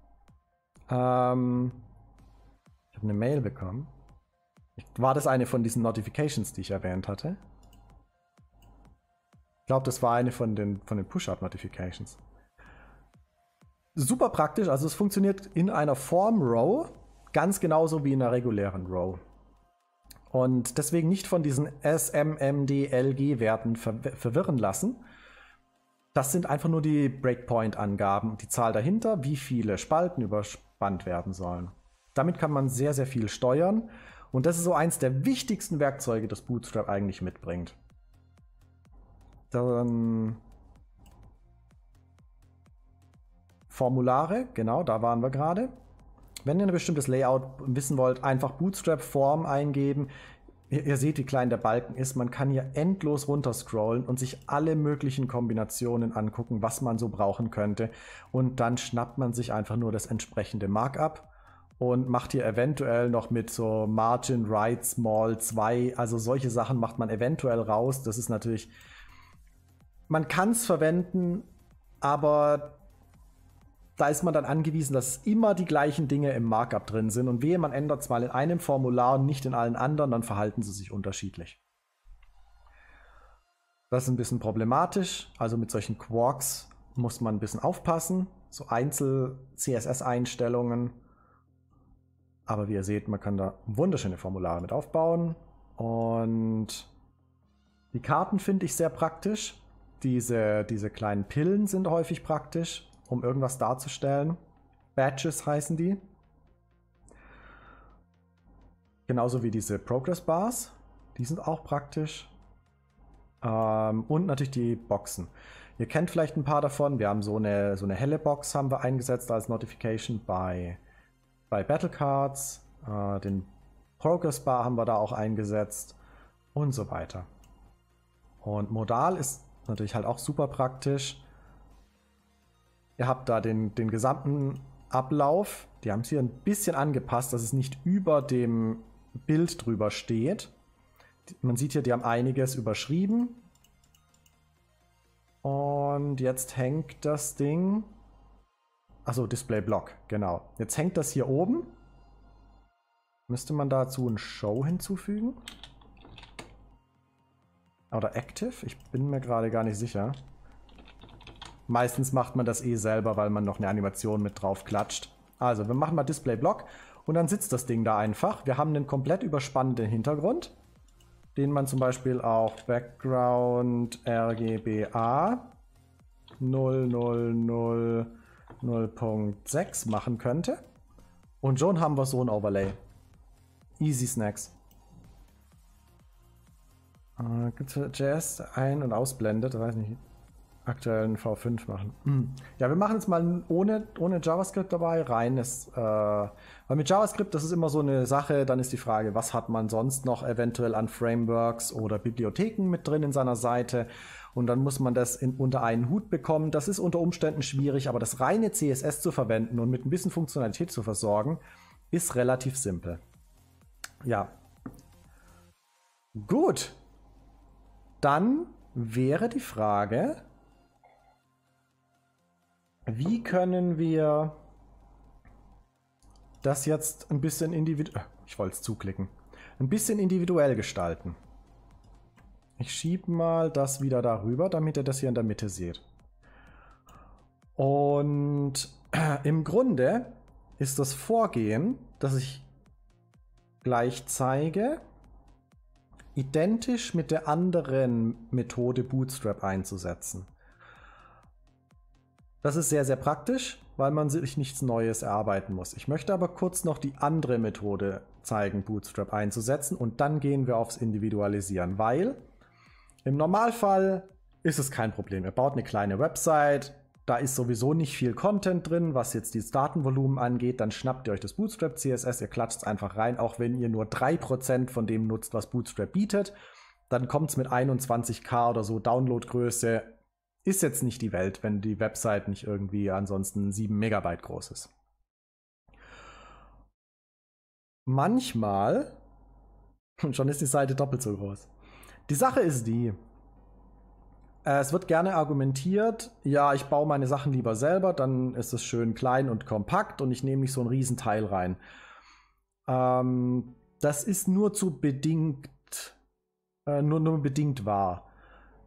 Ähm, ich habe eine Mail bekommen. War das eine von diesen Notifications, die ich erwähnt hatte? Ich glaube, das war eine von den, von den Push-Out-Notifications. Super praktisch, also es funktioniert in einer Form-Row, ganz genauso wie in einer regulären Row. Und deswegen nicht von diesen S M M D L G-Werten ver verwirren lassen. Das sind einfach nur die Breakpoint-Angaben, die Zahl dahinter, wie viele Spalten überspannt werden sollen. Damit kann man sehr, sehr viel steuern. Und das ist so eins der wichtigsten Werkzeuge, das Bootstrap eigentlich mitbringt. Dann Formulare, genau, da waren wir gerade. Wenn ihr ein bestimmtes Layout wissen wollt, einfach Bootstrap-Form eingeben. Ihr, ihr seht, wie klein der Balken ist. Man kann hier endlos runterscrollen und sich alle möglichen Kombinationen angucken, was man so brauchen könnte. Und dann schnappt man sich einfach nur das entsprechende Markup und macht hier eventuell noch mit so Margin Right Small zwei, also solche Sachen macht man eventuell raus. Das ist natürlich, man kann es verwenden, aber da ist man dann angewiesen, dass immer die gleichen Dinge im Markup drin sind. Und wehe, man ändert es mal in einem Formular und nicht in allen anderen, dann verhalten sie sich unterschiedlich. Das ist ein bisschen problematisch. Also mit solchen Quarks muss man ein bisschen aufpassen. So Einzel-C S S-Einstellungen. Aber wie ihr seht, man kann da wunderschöne Formulare mit aufbauen. Und die Karten finde ich sehr praktisch. Diese, diese kleinen Pillen sind häufig praktisch, um irgendwas darzustellen. Badges heißen die. Genauso wie diese Progress Bars. Die sind auch praktisch. Ähm, und natürlich die Boxen. Ihr kennt vielleicht ein paar davon. Wir haben so eine, so eine helle Box haben wir eingesetzt als Notification bei, bei Battle Cards. Äh, den Progress Bar haben wir da auch eingesetzt. Und so weiter. Und Modal ist natürlich halt auch super praktisch. Ihr habt da den, den gesamten Ablauf. Die haben es hier ein bisschen angepasst, dass es nicht über dem Bild drüber steht. Man sieht hier, die haben einiges überschrieben. Und jetzt hängt das Ding... Achso, Display Block, genau. Jetzt hängt das hier oben. Müsste man dazu ein Show hinzufügen? Oder Active? Ich bin mir gerade gar nicht sicher. Meistens macht man das eh selber, weil man noch eine Animation mit drauf klatscht. Also, wir machen mal Display Block und dann sitzt das Ding da einfach. Wir haben einen komplett überspannenden Hintergrund, den man zum Beispiel auch Background R G B A null null null null Punkt sechs machen könnte. Und schon haben wir so ein Overlay. Easy Snacks. Äh, Gibt es J S ein- und ausblendet? Weiß nicht. Aktuellen V fünf machen. Hm. Ja, wir machen jetzt mal ohne, ohne JavaScript dabei, reines, äh, weil mit JavaScript, das ist immer so eine Sache, dann ist die Frage, was hat man sonst noch eventuell an Frameworks oder Bibliotheken mit drin in seiner Seite und dann muss man das in, unter einen Hut bekommen. Das ist unter Umständen schwierig, aber das reine C S S zu verwenden und mit ein bisschen Funktionalität zu versorgen, ist relativ simpel. Ja. Gut. Dann wäre die Frage... Wie können wir das jetzt ein bisschen individuell, ich wollte es zuklicken, ein bisschen individuell gestalten? Ich schiebe mal das wieder darüber, damit ihr das hier in der Mitte seht. Und im Grunde ist das Vorgehen, das ich gleich zeige, identisch mit der anderen Methode Bootstrap einzusetzen. Das ist sehr, sehr praktisch, weil man sich nichts Neues erarbeiten muss. Ich möchte aber kurz noch die andere Methode zeigen, Bootstrap einzusetzen und dann gehen wir aufs Individualisieren, weil im Normalfall ist es kein Problem. Ihr baut eine kleine Website, da ist sowieso nicht viel Content drin, was jetzt dieses Datenvolumen angeht, dann schnappt ihr euch das Bootstrap C S S, ihr klatscht es einfach rein, auch wenn ihr nur drei Prozent von dem nutzt, was Bootstrap bietet, dann kommt es mit einundzwanzig K oder so Downloadgröße. Ist jetzt nicht die Welt, wenn die Website nicht irgendwie ansonsten sieben Megabyte groß ist. Manchmal, und schon ist die Seite doppelt so groß. Die Sache ist die, äh, es wird gerne argumentiert, ja, ich baue meine Sachen lieber selber, dann ist es schön klein und kompakt und ich nehme nicht so ein Riesenteil rein. Ähm, das ist nur zu bedingt, äh, nur, nur bedingt wahr.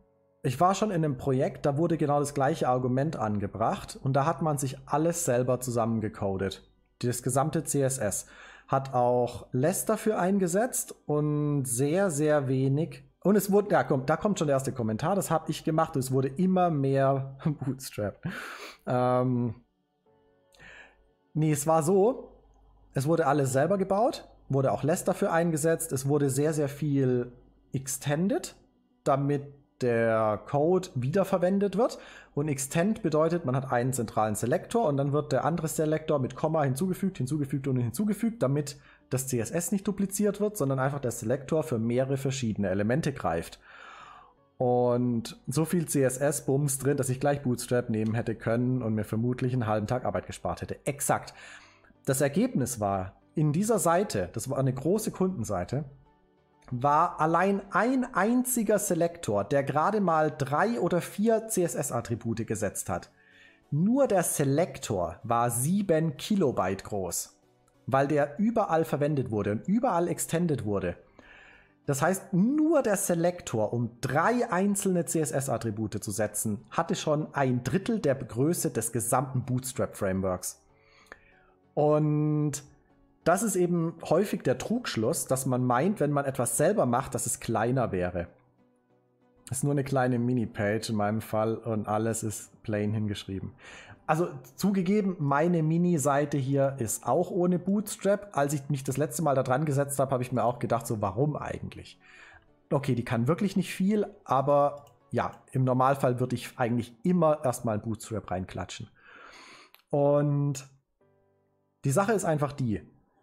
ich war schon in einem Projekt, da wurde genau das gleiche Argument angebracht und da hat man sich alles selber zusammengecodet. Das gesamte C S S. Hat auch Less dafür eingesetzt und sehr, sehr wenig. Und es wurde, ja, komm, da kommt schon der erste Kommentar, das habe ich gemacht und es wurde immer mehr Bootstrap. Ähm, nee, es war so, es wurde alles selber gebaut, wurde auch Less dafür eingesetzt, es wurde sehr, sehr viel extended, damit der Code wiederverwendet wird. Und Extend bedeutet, man hat einen zentralen Selektor und dann wird der andere Selektor mit Komma hinzugefügt, hinzugefügt und hinzugefügt, damit das C S S nicht dupliziert wird, sondern einfach der Selektor für mehrere verschiedene Elemente greift. Und so viel C S S-Bums drin, dass ich gleich Bootstrap nehmen hätte können und mir vermutlich einen halben Tag Arbeit gespart hätte. Exakt. Das Ergebnis war, in dieser Seite, das war eine große Kundenseite, war allein ein einziger Selektor, der gerade mal drei oder vier C S S-Attribute gesetzt hat. Nur der Selektor war sieben Kilobyte groß, weil der überall verwendet wurde und überall extended wurde. Das heißt, nur der Selektor, um drei einzelne C S S-Attribute zu setzen, hatte schon ein Drittel der Größe des gesamten Bootstrap-Frameworks. Und das ist eben häufig der Trugschluss, dass man meint, wenn man etwas selber macht, dass es kleiner wäre. Das ist nur eine kleine Mini-Page in meinem Fall und alles ist plain hingeschrieben. Also zugegeben, meine Mini-Seite hier ist auch ohne Bootstrap. Als ich mich das letzte Mal da dran gesetzt habe, habe ich mir auch gedacht, so warum eigentlich? Okay, die kann wirklich nicht viel, aber ja, im Normalfall würde ich eigentlich immer erstmal Bootstrap reinklatschen. Und die Sache ist einfach die,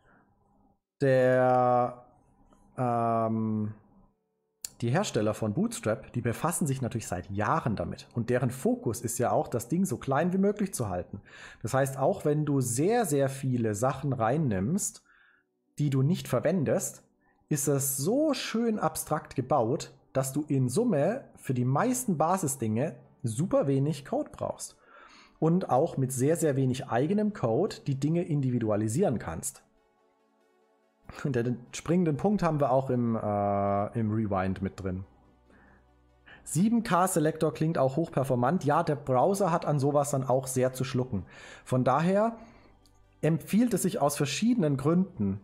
Der, ähm, die Hersteller von Bootstrap, die befassen sich natürlich seit Jahren damit. Und deren Fokus ist ja auch, das Ding so klein wie möglich zu halten. Das heißt, auch wenn du sehr, sehr viele Sachen reinnimmst, die du nicht verwendest, ist es so schön abstrakt gebaut, dass du in Summe für die meisten Basisdinge super wenig Code brauchst. Und auch mit sehr, sehr wenig eigenem Code die Dinge individualisieren kannst. Den springenden Punkt haben wir auch im, äh, im Rewind mit drin. sieben K Selector klingt auch hochperformant. Ja, der Browser hat an sowas dann auch sehr zu schlucken. Von daher empfiehlt es sich aus verschiedenen Gründen,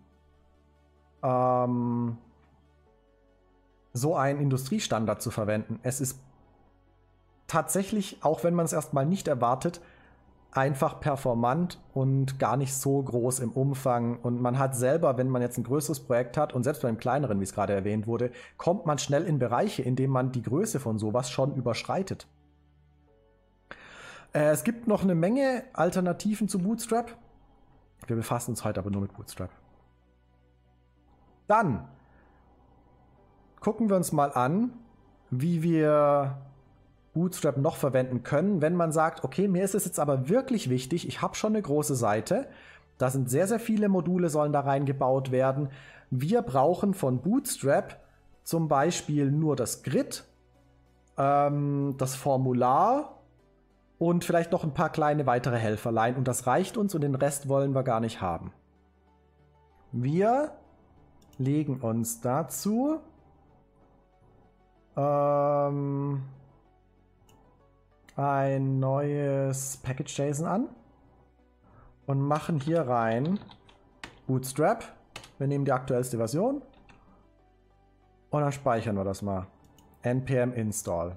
ähm, so einen Industriestandard zu verwenden. Es ist tatsächlich, auch wenn man es erstmal nicht erwartet, einfach performant und gar nicht so groß im Umfang. Und man hat selber, wenn man jetzt ein größeres Projekt hat und selbst bei einem kleineren, wie es gerade erwähnt wurde, kommt man schnell in Bereiche, in denen man die Größe von sowas schon überschreitet. Äh, es gibt noch eine Menge Alternativen zu Bootstrap. Wir befassen uns heute aber nur mit Bootstrap. Dann gucken wir uns mal an, wie wir Bootstrap noch verwenden können, wenn man sagt, okay, mir ist es jetzt aber wirklich wichtig, ich habe schon eine große Seite, da sind sehr, sehr viele Module, sollen da reingebaut werden. Wir brauchen von Bootstrap zum Beispiel nur das Grid, ähm, das Formular und vielleicht noch ein paar kleine weitere Helferlein und das reicht uns und den Rest wollen wir gar nicht haben. Wir legen uns dazu ähm, ein neues Package.json an und machen hier rein Bootstrap. Wir nehmen die aktuellste Version und dann speichern wir das mal. npm install.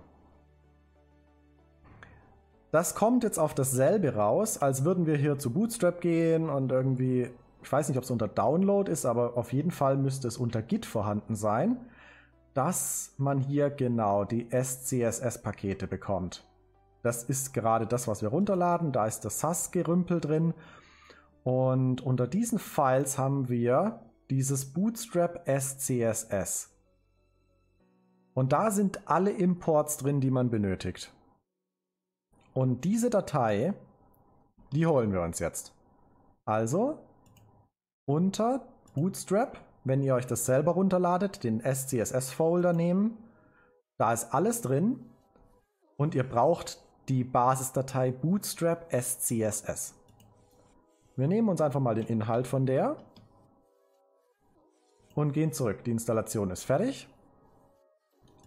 Das kommt jetzt auf dasselbe raus, als würden wir hier zu Bootstrap gehen und irgendwie, ich weiß nicht, ob es unter Download ist, aber auf jeden Fall müsste es unter Git vorhanden sein, dass man hier genau die S C S S-Pakete bekommt. Das ist gerade das, was wir runterladen. Da ist das S A S-Gerümpel drin. Und unter diesen Files haben wir dieses Bootstrap S C S S. Und da sind alle Imports drin, die man benötigt. Und diese Datei, die holen wir uns jetzt. Also unter Bootstrap, wenn ihr euch das selber runterladet, den S C S S-Folder nehmen. Da ist alles drin. Und ihr braucht die Basisdatei Bootstrap S C S S. Wir nehmen uns einfach mal den Inhalt von der und gehen zurück. Die Installation ist fertig.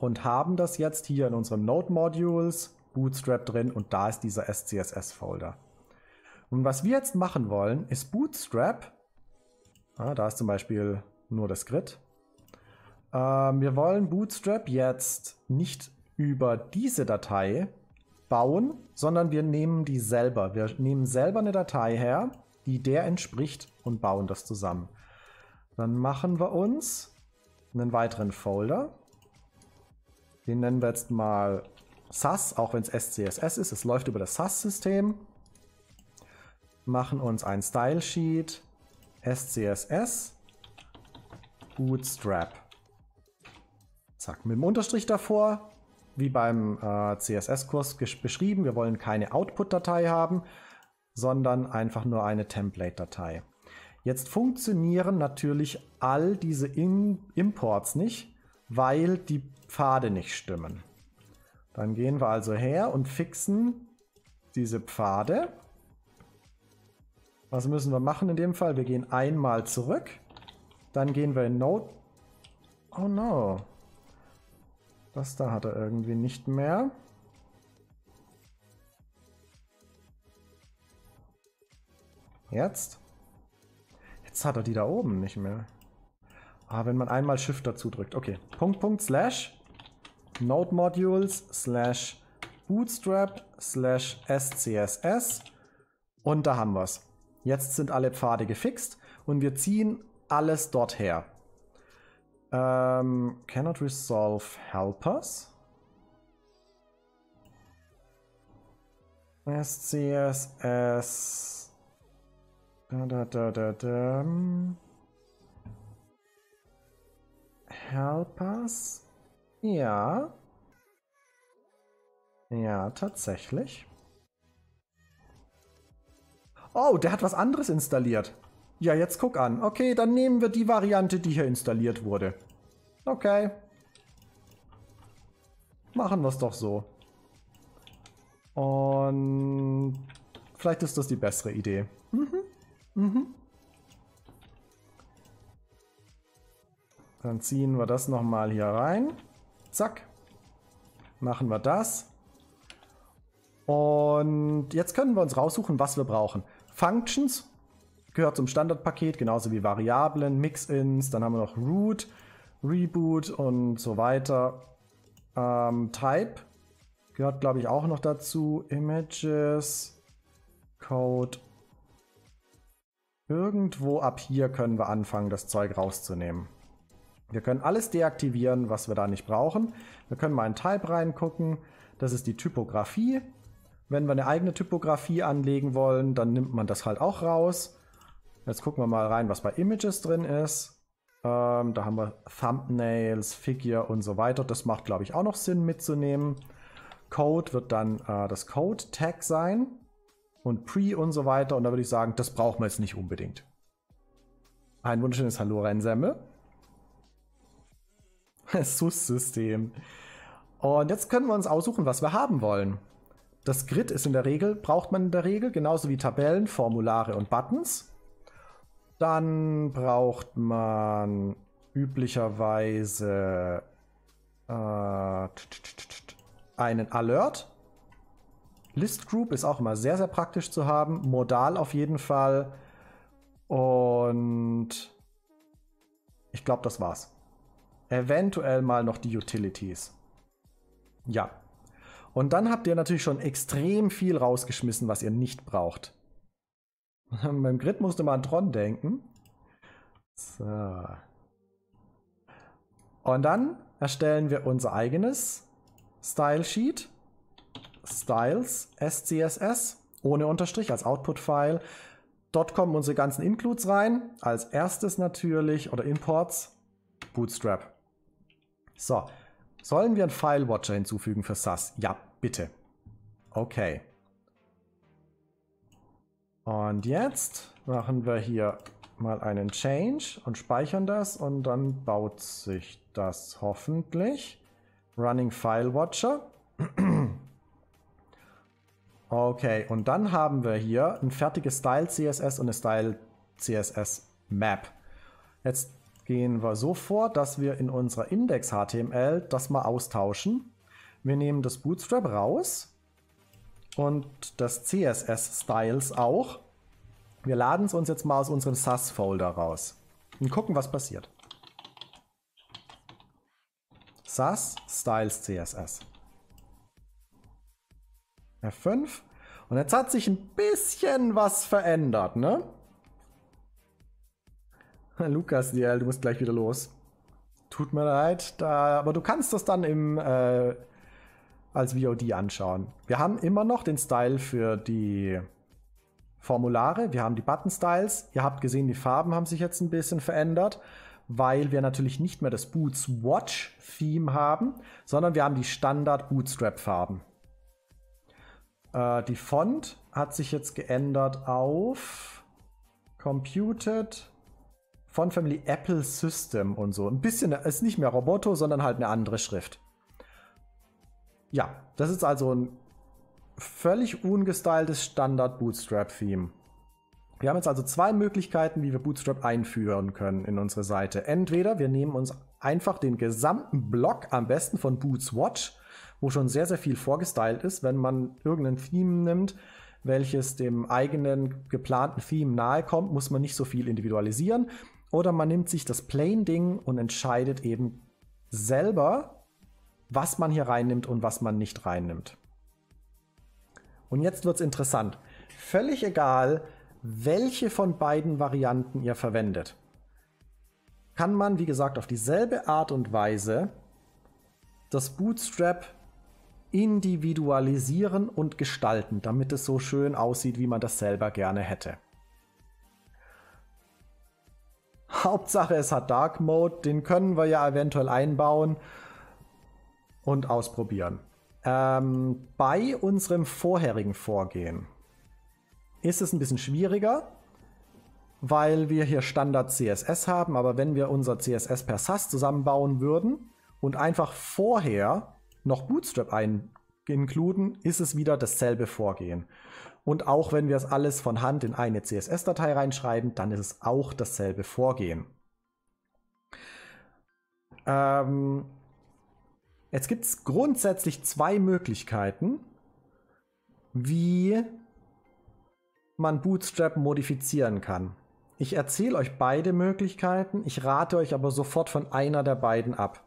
und haben das jetzt hier in unserem Node Modules Bootstrap drin und da ist dieser S C S S-Folder. Und was wir jetzt machen wollen, ist Bootstrap, ah, da ist zum Beispiel nur das Grid, ähm, wir wollen Bootstrap jetzt nicht über diese Datei bauen, sondern wir nehmen die selber. Wir nehmen selber eine Datei her, die der entspricht und bauen das zusammen. Dann machen wir uns einen weiteren Folder. Den nennen wir jetzt mal S A S, auch wenn es S C S S ist. Es läuft über das S A S-System. Machen uns ein Style-Sheet, S C S S, Bootstrap. Zack, mit dem Unterstrich davor, wie beim äh, C S S-Kurs beschrieben. Wir wollen keine Output-Datei haben, sondern einfach nur eine Template-Datei. Jetzt funktionieren natürlich all diese In- Imports nicht, weil die Pfade nicht stimmen. Dann gehen wir also her und fixen diese Pfade. Was müssen wir machen in dem Fall? Wir gehen einmal zurück, dann gehen wir in Node. Oh no. Das da hat er irgendwie nicht mehr. Jetzt. Jetzt hat er die da oben nicht mehr. Ah, wenn man einmal Shift dazu drückt. Okay. Punkt, Punkt, Slash. Node Modules slash Bootstrap slash S C S S. Und da haben wir es. Jetzt sind alle Pfade gefixt und wir ziehen alles dort her. Ähm, cannot resolve helpers. S C S S. Da, da, da, da, da. Helpers. Ja. Ja, tatsächlich. Oh, der hat was anderes installiert. Ja, jetzt guck an. Okay, dann nehmen wir die Variante, die hier installiert wurde. Okay. Machen wir es doch so. Und vielleicht ist das die bessere Idee. Mhm. Mhm. Dann ziehen wir das nochmal hier rein. Zack. Machen wir das. Und jetzt können wir uns raussuchen, was wir brauchen. Functions gehört zum Standardpaket, genauso wie Variablen, Mix-Ins. Dann haben wir noch Root, Reboot und so weiter. Ähm, Type gehört, glaube ich, auch noch dazu. Images, Code. Irgendwo ab hier können wir anfangen, das Zeug rauszunehmen. Wir können alles deaktivieren, was wir da nicht brauchen. Wir können mal in Type reingucken. Das ist die Typografie. Wenn wir eine eigene Typografie anlegen wollen, dann nimmt man das halt auch raus. Jetzt gucken wir mal rein, was bei Images drin ist. Ähm, da haben wir Thumbnails, Figure und so weiter. Das macht, glaube ich, auch noch Sinn mitzunehmen. Code wird dann äh, das Code-Tag sein. Und Pre und so weiter. Und da würde ich sagen, das brauchen wir jetzt nicht unbedingt. Ein wunderschönes Hallo, Rennsemmel. S U S-System. Und jetzt können wir uns aussuchen, was wir haben wollen. Das Grid ist in der Regel, braucht man in der Regel, genauso wie Tabellen, Formulare und Buttons. Dann braucht man üblicherweise äh, einen Alert. List Group ist auch immer sehr, sehr praktisch zu haben. Modal auf jeden Fall. Und ich glaube, das war's. Eventuell mal noch die Utilities. Ja. Und dann habt ihr natürlich schon extrem viel rausgeschmissen, was ihr nicht braucht. Beim Grid musste man an Tron denken. So. Und dann erstellen wir unser eigenes Style Sheet. Styles, S C S S, ohne Unterstrich als Output-File. Dort kommen unsere ganzen Includes rein. Als erstes natürlich, oder Imports, Bootstrap. So, sollen wir einen File-Watcher hinzufügen für S A S? Ja, bitte. Okay. Und jetzt machen wir hier mal einen Change und speichern das und dann baut sich das hoffentlich. Running File-Watcher. Okay, und dann haben wir hier ein fertiges Style C S S und eine Style C S S Map. Jetzt gehen wir so vor, dass wir in unserer Index-H T M L das mal austauschen. Wir nehmen das Bootstrap raus und das C S S-Styles auch. Wir laden es uns jetzt mal aus unserem S A S-Folder raus und gucken, was passiert. S A S, Styles, C S S. F fünf. Und jetzt hat sich ein bisschen was verändert, ne? Lukas, ja, du musst gleich wieder los. Tut mir leid, da, aber du kannst das dann im, äh, als V O D anschauen. Wir haben immer noch den Style für die Formulare. Wir haben die Button-Styles. Ihr habt gesehen, die Farben haben sich jetzt ein bisschen verändert, weil wir natürlich nicht mehr das Bootswatch-Theme haben, sondern wir haben die Standard-Bootstrap-Farben. Äh, die Font hat sich jetzt geändert auf Computed Font Family Apple System und so. Ein bisschen, ist nicht mehr Roboto, sondern halt eine andere Schrift. Ja, das ist also ein völlig ungestyltes Standard-Bootstrap-Theme. Wir haben jetzt also zwei Möglichkeiten, wie wir Bootstrap einführen können in unsere Seite. Entweder wir nehmen uns einfach den gesamten Block, am besten von Bootswatch, wo schon sehr, sehr viel vorgestylt ist, wenn man irgendein Theme nimmt, welches dem eigenen geplanten Theme nahe kommt, muss man nicht so viel individualisieren. Oder man nimmt sich das Plain-Ding und entscheidet eben selber, was man hier reinnimmt und was man nicht reinnimmt. Und jetzt wird es interessant. Völlig egal, welche von beiden Varianten ihr verwendet, kann man, wie gesagt, auf dieselbe Art und Weise das Bootstrap individualisieren und gestalten, damit es so schön aussieht, wie man das selber gerne hätte. Hauptsache, es hat Dark Mode, den können wir ja eventuell einbauen und ausprobieren. Ähm, bei unserem vorherigen Vorgehen ist es ein bisschen schwieriger, weil wir hier Standard C S S haben, aber wenn wir unser C S S per S A S zusammenbauen würden und einfach vorher noch Bootstrap ein-includen, ist es wieder dasselbe Vorgehen. Und auch wenn wir es alles von Hand in eine C S S-Datei reinschreiben, dann ist es auch dasselbe Vorgehen. Ähm, jetzt gibt es grundsätzlich zwei Möglichkeiten, wie man Bootstrap modifizieren kann. Ich erzähle euch beide Möglichkeiten, ich rate euch aber sofort von einer der beiden ab.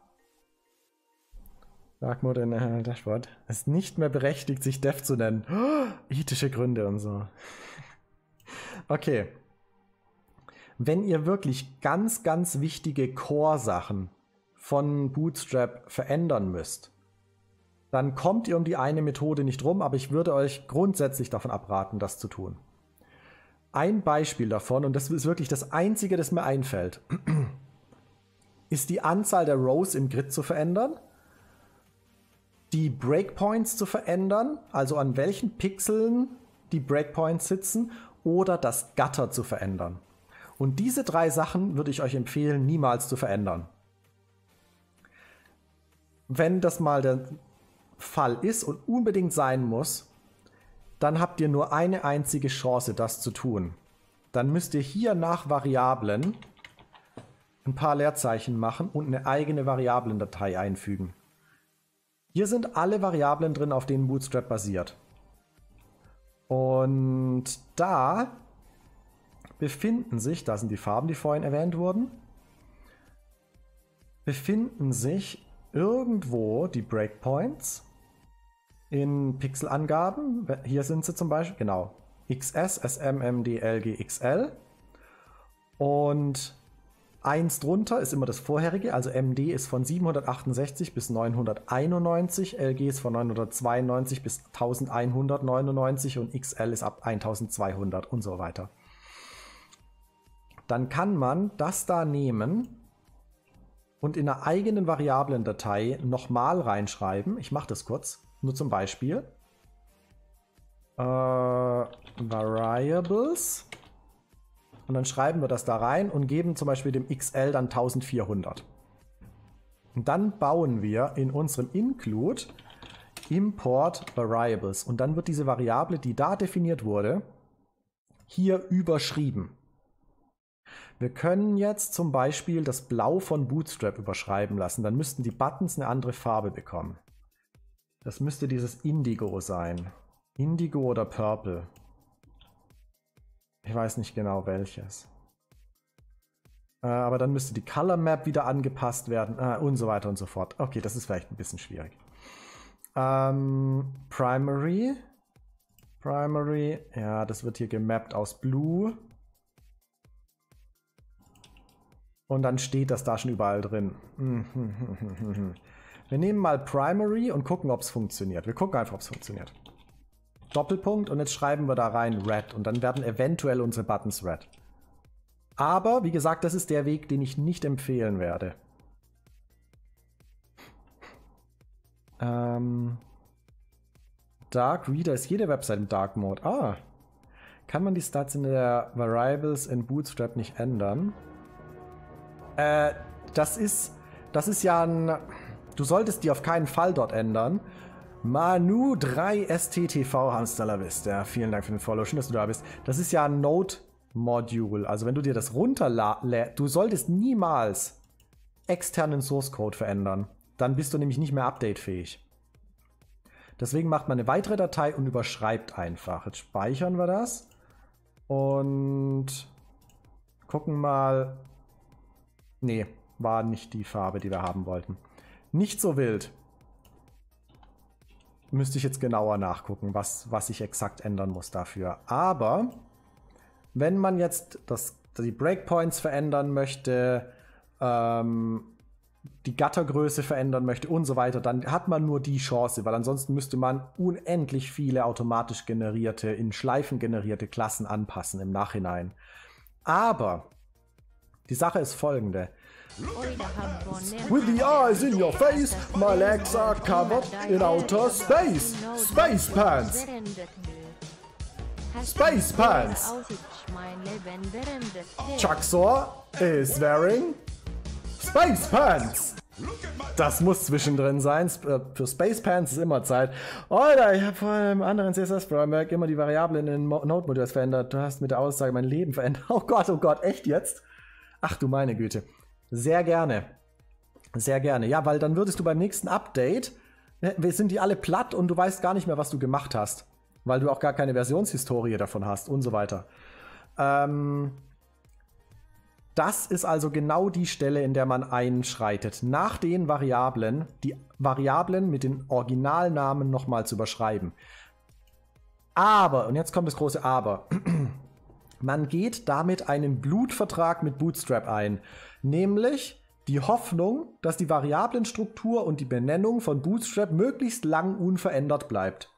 Dark Mode in äh, Dashboard. Es ist nicht mehr berechtigt, sich Dev zu nennen. Oh, ethische Gründe und so. Okay. Wenn ihr wirklich ganz, ganz wichtige Core-Sachen von Bootstrap verändern müsst, dann kommt ihr um die eine Methode nicht rum, aber ich würde euch grundsätzlich davon abraten, das zu tun. Ein Beispiel davon, und das ist wirklich das Einzige, das mir einfällt, ist die Anzahl der Rows im Grid zu verändern, die Breakpoints zu verändern, also an welchen Pixeln die Breakpoints sitzen, oder das Gutter zu verändern. Und diese drei Sachen würde ich euch empfehlen, niemals zu verändern. Wenn das mal der Fall ist und unbedingt sein muss, dann habt ihr nur eine einzige Chance, das zu tun. Dann müsst ihr hier nach Variablen ein paar Leerzeichen machen und eine eigene Variablendatei einfügen. Hier sind alle Variablen drin, auf denen Bootstrap basiert. Und da befinden sich, da sind die Farben, die vorhin erwähnt wurden, befinden sich irgendwo die Breakpoints in Pixelangaben. Hier sind sie zum Beispiel, genau, X S, S M, M D, L G, X L. Und eins drunter ist immer das vorherige, also M D ist von siebenhundertachtundsechzig bis neunhunderteinundneunzig, L G ist von neunhundertzweiundneunzig bis eintausendeinhundertneunundneunzig und X L ist ab eintausendzweihundert und so weiter. Dann kann man das da nehmen und in einer eigenen Variablendatei nochmal reinschreiben. Ich mache das kurz, nur zum Beispiel. Äh, Variables. Und dann schreiben wir das da rein und geben zum Beispiel dem X L dann eintausendvierhundert. Und dann bauen wir in unserem Include Import Variables. Und dann wird diese Variable, die da definiert wurde, hier überschrieben. Wir können jetzt zum Beispiel das Blau von Bootstrap überschreiben lassen. Dann müssten die Buttons eine andere Farbe bekommen. Das müsste dieses Indigo sein. Indigo oder Purple. Ich weiß nicht genau welches. Äh, aber dann müsste die Color Map wieder angepasst werden äh, und so weiter und so fort. Okay, das ist vielleicht ein bisschen schwierig. Ähm, Primary. Primary. Ja, das wird hier gemappt aus Blue. Und dann steht das da schon überall drin. Wir nehmen mal Primary und gucken, ob es funktioniert. Wir gucken einfach, ob es funktioniert. Doppelpunkt und jetzt schreiben wir da rein Red. Und dann werden eventuell unsere Buttons Red. Aber, wie gesagt, das ist der Weg, den ich nicht empfehlen werde. Ähm, Dark Reader ist jede Website im Dark Mode. Ah. Kann man die Stats in der Variables in Bootstrap nicht ändern? Äh, das ist, das ist ja ein, du solltest die auf keinen Fall dort ändern. Manu drei S T T V Hasta la Vista. Vielen Dank für den Follow, schön, dass du da bist. Das ist ja ein Node-Module, also wenn du dir das runterlädst, du solltest niemals externen Source-Code verändern. Dann bist du nämlich nicht mehr updatefähig. Deswegen macht man eine weitere Datei und überschreibt einfach. Jetzt speichern wir das und gucken mal. Nee, war nicht die Farbe, die wir haben wollten. Nicht so wild. Müsste ich jetzt genauer nachgucken, was, was ich exakt ändern muss dafür. Aber wenn man jetzt das, die Breakpoints verändern möchte, ähm, die Gattergröße verändern möchte und so weiter, dann hat man nur die Chance, weil ansonsten müsste man unendlich viele automatisch generierte, in Schleifen generierte Klassen anpassen im Nachhinein. Aber die Sache ist folgende. With the eyes in your face, my legs are covered in outer space. Space Pants. Space Pants. Chucksaw is wearing Space Pants. Das muss zwischendrin sein. Für Space Pants ist immer Zeit. Alter, ich habe vor einem anderen C S S-Framework immer die Variablen in Node-Moduls verändert. Du hast mit der Aussage mein Leben verändert. Oh Gott, oh Gott, echt jetzt? Ach du meine Güte. Sehr gerne. Sehr gerne. Ja, weil dann würdest du beim nächsten Update, sind die alle platt und du weißt gar nicht mehr, was du gemacht hast. Weil du auch gar keine Versionshistorie davon hast und so weiter. Ähm, das ist also genau die Stelle, in der man einschreitet. Nach den Variablen, die Variablen mit den Originalnamen nochmal zu überschreiben. Aber, und jetzt kommt das große Aber, man geht damit einen Blutvertrag mit Bootstrap ein. Nämlich die Hoffnung, dass die Variablenstruktur und die Benennung von Bootstrap möglichst lang unverändert bleibt.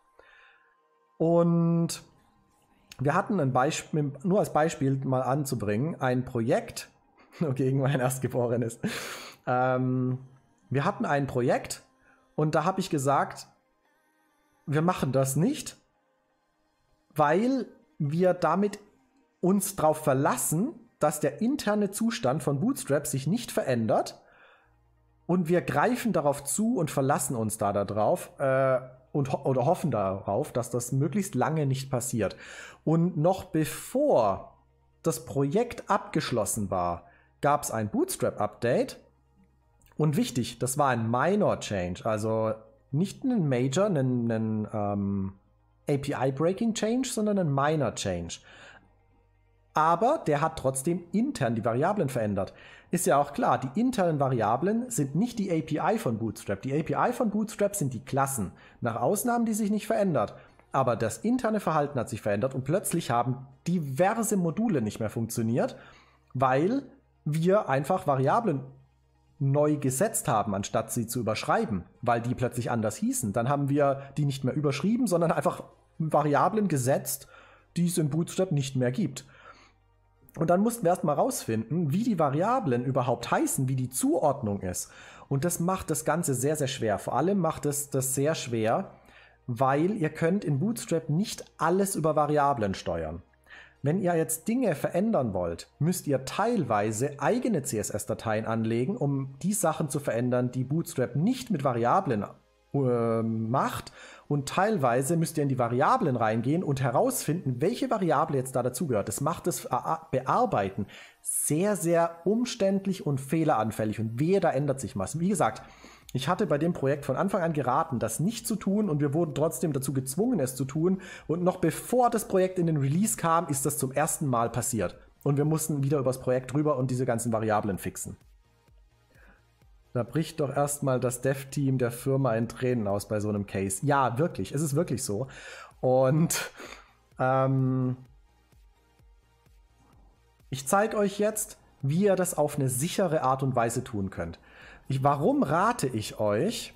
Und wir hatten ein Beispiel, nur als Beispiel mal anzubringen, ein Projekt, gegen mein Erstgeborenes. Ähm, wir hatten ein Projekt und da habe ich gesagt, wir machen das nicht, weil wir damit uns darauf verlassen, dass der interne Zustand von Bootstrap sich nicht verändert und wir greifen darauf zu und verlassen uns da darauf äh, und ho oder hoffen darauf, dass das möglichst lange nicht passiert. Und noch bevor das Projekt abgeschlossen war, gab es ein Bootstrap-Update und wichtig, das war ein Minor Change, also nicht ein Major, ein, ein ähm, A P I-Breaking Change, sondern ein Minor Change. Aber der hat trotzdem intern die Variablen verändert. Ist ja auch klar, die internen Variablen sind nicht die A P I von Bootstrap. Die A P I von Bootstrap sind die Klassen. Nach außen haben die sich nicht verändert. Aber das interne Verhalten hat sich verändert und plötzlich haben diverse Module nicht mehr funktioniert, weil wir einfach Variablen neu gesetzt haben, anstatt sie zu überschreiben, weil die plötzlich anders hießen. Dann haben wir die nicht mehr überschrieben, sondern einfach Variablen gesetzt, die es in Bootstrap nicht mehr gibt. Und dann mussten wir erstmal rausfinden, wie die Variablen überhaupt heißen, wie die Zuordnung ist. Und das macht das Ganze sehr, sehr schwer. Vor allem macht es das sehr schwer, weil ihr könnt in Bootstrap nicht alles über Variablen steuern. Wenn ihr jetzt Dinge verändern wollt, müsst ihr teilweise eigene C S S-Dateien anlegen, um die Sachen zu verändern, die Bootstrap nicht mit Variablen äh, macht. Und teilweise müsst ihr in die Variablen reingehen und herausfinden, welche Variable jetzt da dazugehört. Das macht das Bearbeiten sehr, sehr umständlich und fehleranfällig. Und wehe, da ändert sich was. Wie gesagt, ich hatte bei dem Projekt von Anfang an geraten, das nicht zu tun, und wir wurden trotzdem dazu gezwungen, es zu tun. Und noch bevor das Projekt in den Release kam, ist das zum ersten Mal passiert. Und wir mussten wieder übers Projekt drüber und diese ganzen Variablen fixen. Da bricht doch erstmal das Dev-Team der Firma in Tränen aus bei so einem Case. Ja, wirklich, es ist wirklich so. Und ähm, ich zeige euch jetzt, wie ihr das auf eine sichere Art und Weise tun könnt. Ich, warum rate ich euch,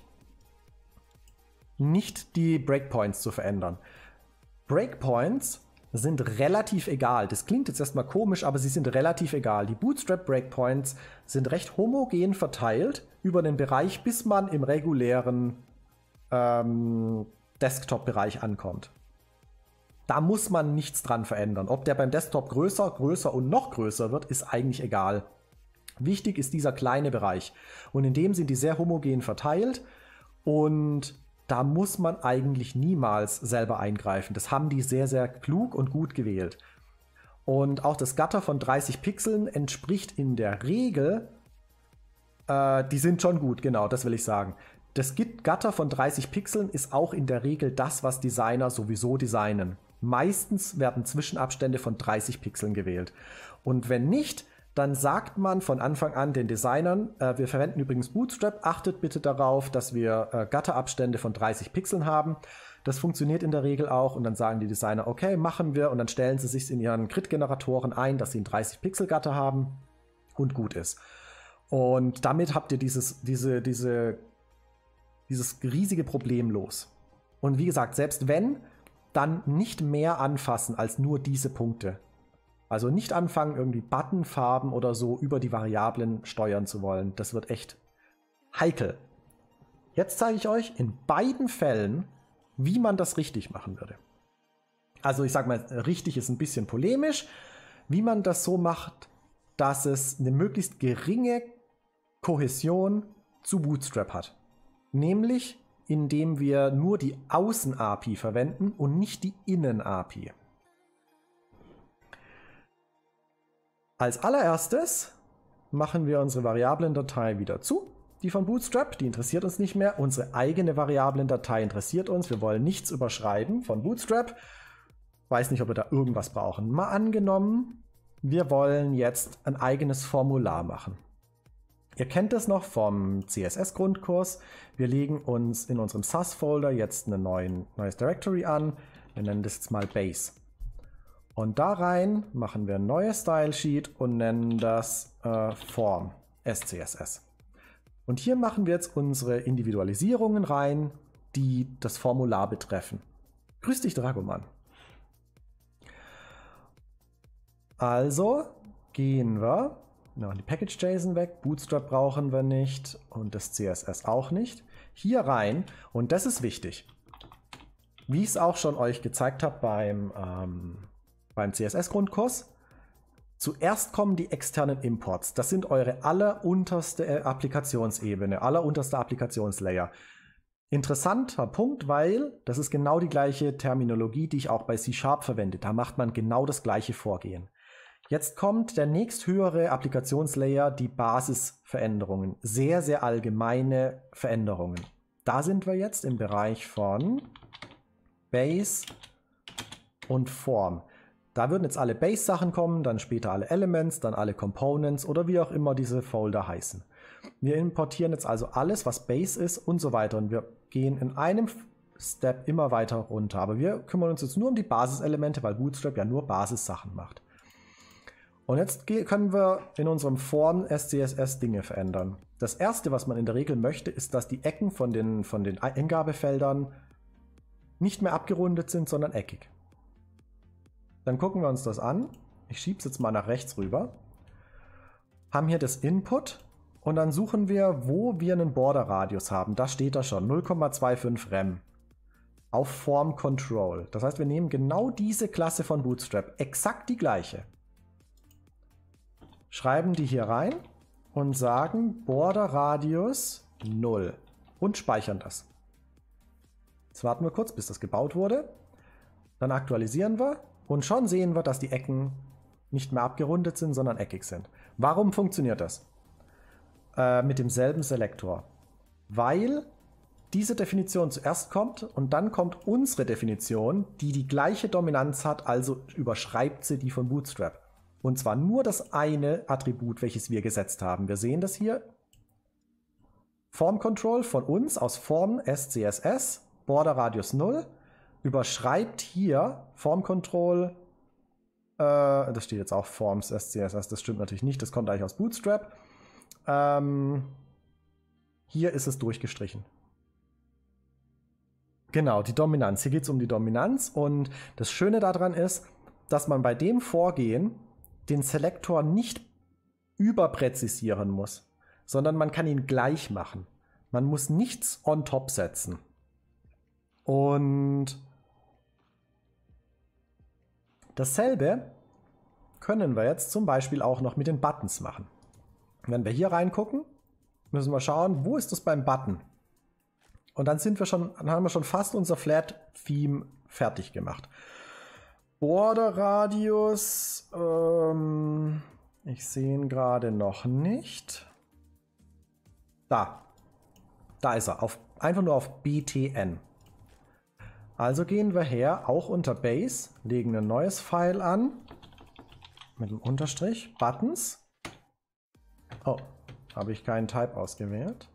nicht die Breakpoints zu verändern? Breakpoints sind relativ egal. Das klingt jetzt erstmal komisch, aber sie sind relativ egal. Die Bootstrap Breakpoints sind recht homogen verteilt über den Bereich, bis man im regulären ähm, Desktop-Bereich ankommt. Da muss man nichts dran verändern. Ob der beim Desktop größer, größer und noch größer wird, ist eigentlich egal. Wichtig ist dieser kleine Bereich. Und in dem sind die sehr homogen verteilt und da muss man eigentlich niemals selber eingreifen. Das haben die sehr, sehr klug und gut gewählt. Und auch das Gutter von dreißig Pixeln entspricht in der Regel, äh, die sind schon gut, genau, das will ich sagen. Das Gutter von dreißig Pixeln ist auch in der Regel das, was Designer sowieso designen. Meistens werden Zwischenabstände von dreißig Pixeln gewählt. Und wenn nicht, dann sagt man von Anfang an den Designern, äh, wir verwenden übrigens Bootstrap, achtet bitte darauf, dass wir äh, Gutterabstände von dreißig Pixeln haben. Das funktioniert in der Regel auch und dann sagen die Designer, okay, machen wir, und dann stellen sie sich in ihren Grid-Generatoren ein, dass sie einen dreißig Pixel Gutter haben und gut ist. Und damit habt ihr dieses, diese, diese, dieses riesige Problem los. Und wie gesagt, selbst wenn, dann nicht mehr anfassen als nur diese Punkte. Also nicht anfangen, irgendwie Buttonfarben oder so über die Variablen steuern zu wollen. Das wird echt heikel. Jetzt zeige ich euch in beiden Fällen, wie man das richtig machen würde. Also ich sage mal, richtig ist ein bisschen polemisch, wie man das so macht, dass es eine möglichst geringe Kohäsion zu Bootstrap hat. Nämlich, indem wir nur die Außen-A P I verwenden und nicht die Innen-A P I. Als allererstes machen wir unsere Variablen-Datei wieder zu, die von Bootstrap, die interessiert uns nicht mehr. Unsere eigene Variablen-Datei interessiert uns, wir wollen nichts überschreiben von Bootstrap. Weiß nicht, ob wir da irgendwas brauchen. Mal angenommen, wir wollen jetzt ein eigenes Formular machen. Ihr kennt das noch vom C S S-Grundkurs. Wir legen uns in unserem Sys-Folder jetzt ein neues Directory an. Wir nennen das jetzt mal Base. Und da rein machen wir ein neues Stylesheet und nennen das äh, Form S C S S. Und hier machen wir jetzt unsere Individualisierungen rein, die das Formular betreffen. Grüß dich, Dragoman. Also gehen wir, na, die Package.json weg, Bootstrap brauchen wir nicht und das C S S auch nicht. Hier rein, und das ist wichtig, wie ich es auch schon euch gezeigt habe beim ähm, Beim C S S-Grundkurs. Zuerst kommen die externen Imports. Das sind eure allerunterste Applikationsebene, allerunterste Applikationslayer. Interessanter Punkt, weil das ist genau die gleiche Terminologie, die ich auch bei C Sharp verwende. Da macht man genau das gleiche Vorgehen. Jetzt kommt der nächsthöhere Applikationslayer, die Basisveränderungen. Sehr, sehr allgemeine Veränderungen. Da sind wir jetzt im Bereich von Base und Form. Da würden jetzt alle Base-Sachen kommen, dann später alle Elements, dann alle Components oder wie auch immer diese Folder heißen. Wir importieren jetzt also alles, was Base ist und so weiter. Und wir gehen in einem Step immer weiter runter. Aber wir kümmern uns jetzt nur um die Basiselemente, weil Bootstrap ja nur Basissachen macht. Und jetzt können wir in unserem Form S C S S Dinge verändern. Das erste, was man in der Regel möchte, ist, dass die Ecken von den, von den Eingabefeldern nicht mehr abgerundet sind, sondern eckig. Dann gucken wir uns das an. Ich schiebe es jetzt mal nach rechts rüber. Haben hier das Input und dann suchen wir, wo wir einen Border-Radius haben. Da steht da schon, null Komma fünfundzwanzig Rem. Auf Form Control. Das heißt, wir nehmen genau diese Klasse von Bootstrap, exakt die gleiche. Schreiben die hier rein und sagen Border-Radius null und speichern das. Jetzt warten wir kurz, bis das gebaut wurde. Dann aktualisieren wir und schon sehen wir, dass die Ecken nicht mehr abgerundet sind, sondern eckig sind. Warum funktioniert das? Äh, mit demselben Selektor. Weil diese Definition zuerst kommt und dann kommt unsere Definition, die die gleiche Dominanz hat, also überschreibt sie die von Bootstrap. Und zwar nur das eine Attribut, welches wir gesetzt haben. Wir sehen das hier. Form Control von uns aus Form S C S S, Border Radius null, überschreibt hier Form Control, äh, das steht jetzt auch Forms S C S S, das stimmt natürlich nicht, das kommt eigentlich aus Bootstrap. Ähm, hier ist es durchgestrichen. Genau, die Dominanz. Hier geht es um die Dominanz und das Schöne daran ist, dass man bei dem Vorgehen den Selektor nicht überpräzisieren muss, sondern man kann ihn gleich machen. Man muss nichts on top setzen. Und dasselbe können wir jetzt zum Beispiel auch noch mit den Buttons machen. Wenn wir hier reingucken, müssen wir schauen, wo ist das beim Button? Und dann sind wir schon, dann haben wir schon fast unser Flat-Theme fertig gemacht. Border Radius, ähm, ich sehe ihn gerade noch nicht. Da, da ist er, auf, einfach nur auf B T N. Also gehen wir her, auch unter Base, legen ein neues File an, mit dem Unterstrich, Buttons. Oh, habe ich keinen Type ausgewählt.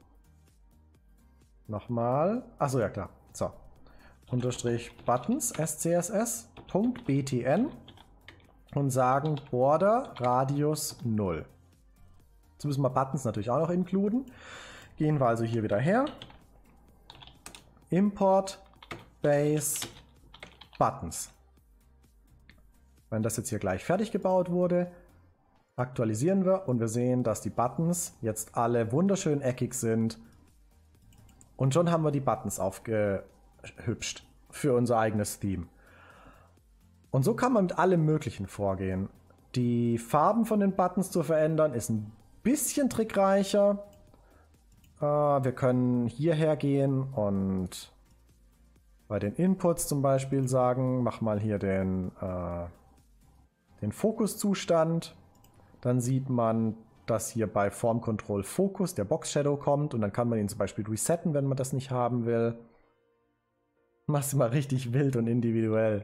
Nochmal. Achso, ja klar. So. Unterstrich Buttons, S C S S, Punkt B T N und sagen Border Radius null. Jetzt müssen wir Buttons natürlich auch noch inkluden. Gehen wir also hier wieder her. Import Base Buttons. Wenn das jetzt hier gleich fertig gebaut wurde, aktualisieren wir und wir sehen, dass die Buttons jetzt alle wunderschön eckig sind. Und schon haben wir die Buttons aufgehübscht für unser eigenes Theme. Und so kann man mit allem Möglichen vorgehen. Die Farben von den Buttons zu verändern ist ein bisschen trickreicher. Äh, wir können hierher gehen und bei den Inputs zum Beispiel sagen, mach mal hier den, äh, den Fokuszustand. Dann sieht man, dass hier bei Form Control Focus der Box Shadow kommt und dann kann man ihn zum Beispiel resetten, wenn man das nicht haben will. Mach's mal richtig wild und individuell.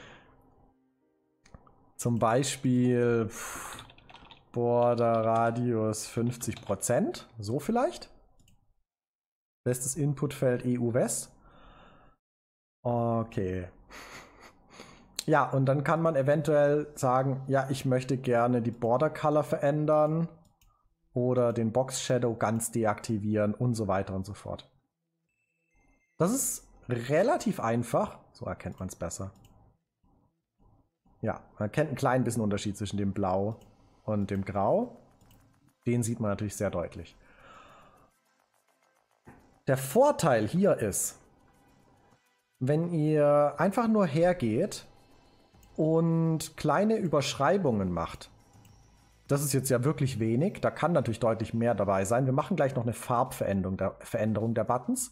Zum Beispiel pff, Border Radius fünfzig Prozent, so vielleicht. Bestes Inputfeld E U West. Okay. Ja, und dann kann man eventuell sagen, ja, ich möchte gerne die Border Color verändern. Oder den Box Shadow ganz deaktivieren und so weiter und so fort. Das ist relativ einfach. So erkennt man es besser. Ja, man erkennt einen kleinen bisschen Unterschied zwischen dem Blau und dem Grau. Den sieht man natürlich sehr deutlich. Der Vorteil hier ist, wenn ihr einfach nur hergeht und kleine Überschreibungen macht. Das ist jetzt ja wirklich wenig. Da kann natürlich deutlich mehr dabei sein. Wir machen gleich noch eine Farbveränderung der, Veränderung der Buttons.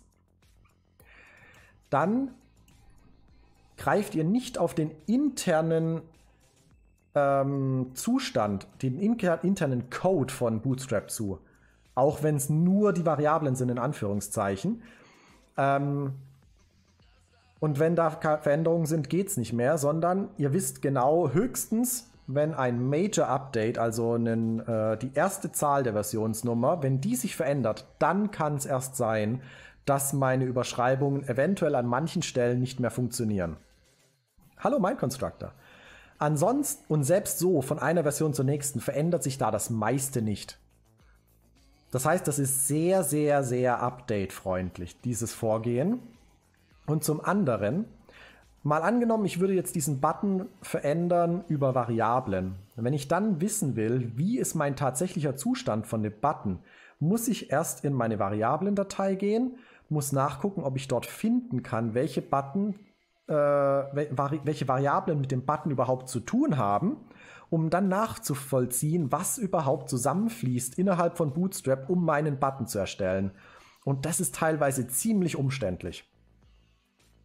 Dann greift ihr nicht auf den internen ähm, Zustand, den internen Code von Bootstrap zu. Auch wenn es nur die Variablen sind, in Anführungszeichen. Ähm, und wenn da Veränderungen sind, geht es nicht mehr, sondern ihr wisst genau höchstens, wenn ein Major Update, also einen, äh, die erste Zahl der Versionsnummer, wenn die sich verändert, dann kann es erst sein, dass meine Überschreibungen eventuell an manchen Stellen nicht mehr funktionieren. Hallo MindConstructor. Ansonsten und selbst so von einer Version zur nächsten verändert sich da das meiste nicht. Das heißt, das ist sehr, sehr, sehr update-freundlich, dieses Vorgehen. Und zum anderen, mal angenommen, ich würde jetzt diesen Button verändern über Variablen. Wenn ich dann wissen will, wie ist mein tatsächlicher Zustand von dem Button, muss ich erst in meine Variablen-Datei gehen, muss nachgucken, ob ich dort finden kann, welche Button, äh, welche Variablen mit dem Button überhaupt zu tun haben, um dann nachzuvollziehen, was überhaupt zusammenfließt innerhalb von Bootstrap, um meinen Button zu erstellen. Und das ist teilweise ziemlich umständlich.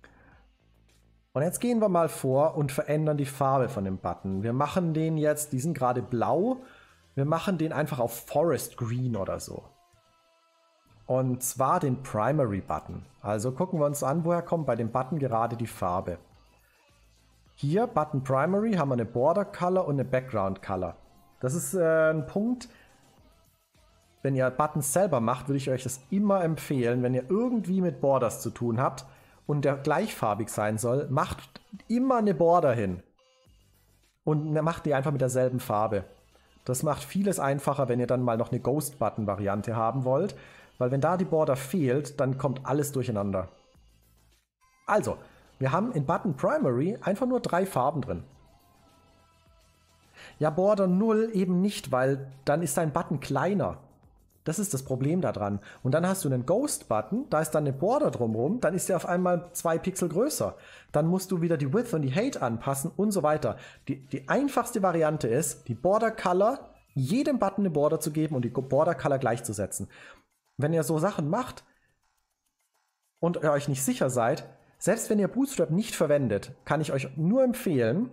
Und jetzt gehen wir mal vor und verändern die Farbe von dem Button. Wir machen den jetzt, die sind gerade blau, wir machen den einfach auf Forest Green oder so. Und zwar den Primary Button. Also gucken wir uns an, woher kommt bei dem Button gerade die Farbe. Hier, Button Primary, haben wir eine Border Color und eine Background Color. Das ist äh, ein Punkt, wenn ihr Buttons selber macht, würde ich euch das immer empfehlen, wenn ihr irgendwie mit Borders zu tun habt und der gleichfarbig sein soll, macht immer eine Border hin. Und macht die einfach mit derselben Farbe. Das macht vieles einfacher, wenn ihr dann mal noch eine Ghost-Button-Variante haben wollt, weil wenn da die Border fehlt, dann kommt alles durcheinander. Also, wir haben in Button Primary einfach nur drei Farben drin. Ja, Border null eben nicht, weil dann ist dein Button kleiner. Das ist das Problem daran. Und dann hast du einen Ghost-Button, da ist dann eine Border drumherum, dann ist der auf einmal zwei Pixel größer. Dann musst du wieder die Width und die Height anpassen und so weiter. Die, die einfachste Variante ist, die Border Color, jedem Button eine Border zu geben und die Border Color gleichzusetzen. Wenn ihr so Sachen macht und ihr euch nicht sicher seid, selbst wenn ihr Bootstrap nicht verwendet, kann ich euch nur empfehlen,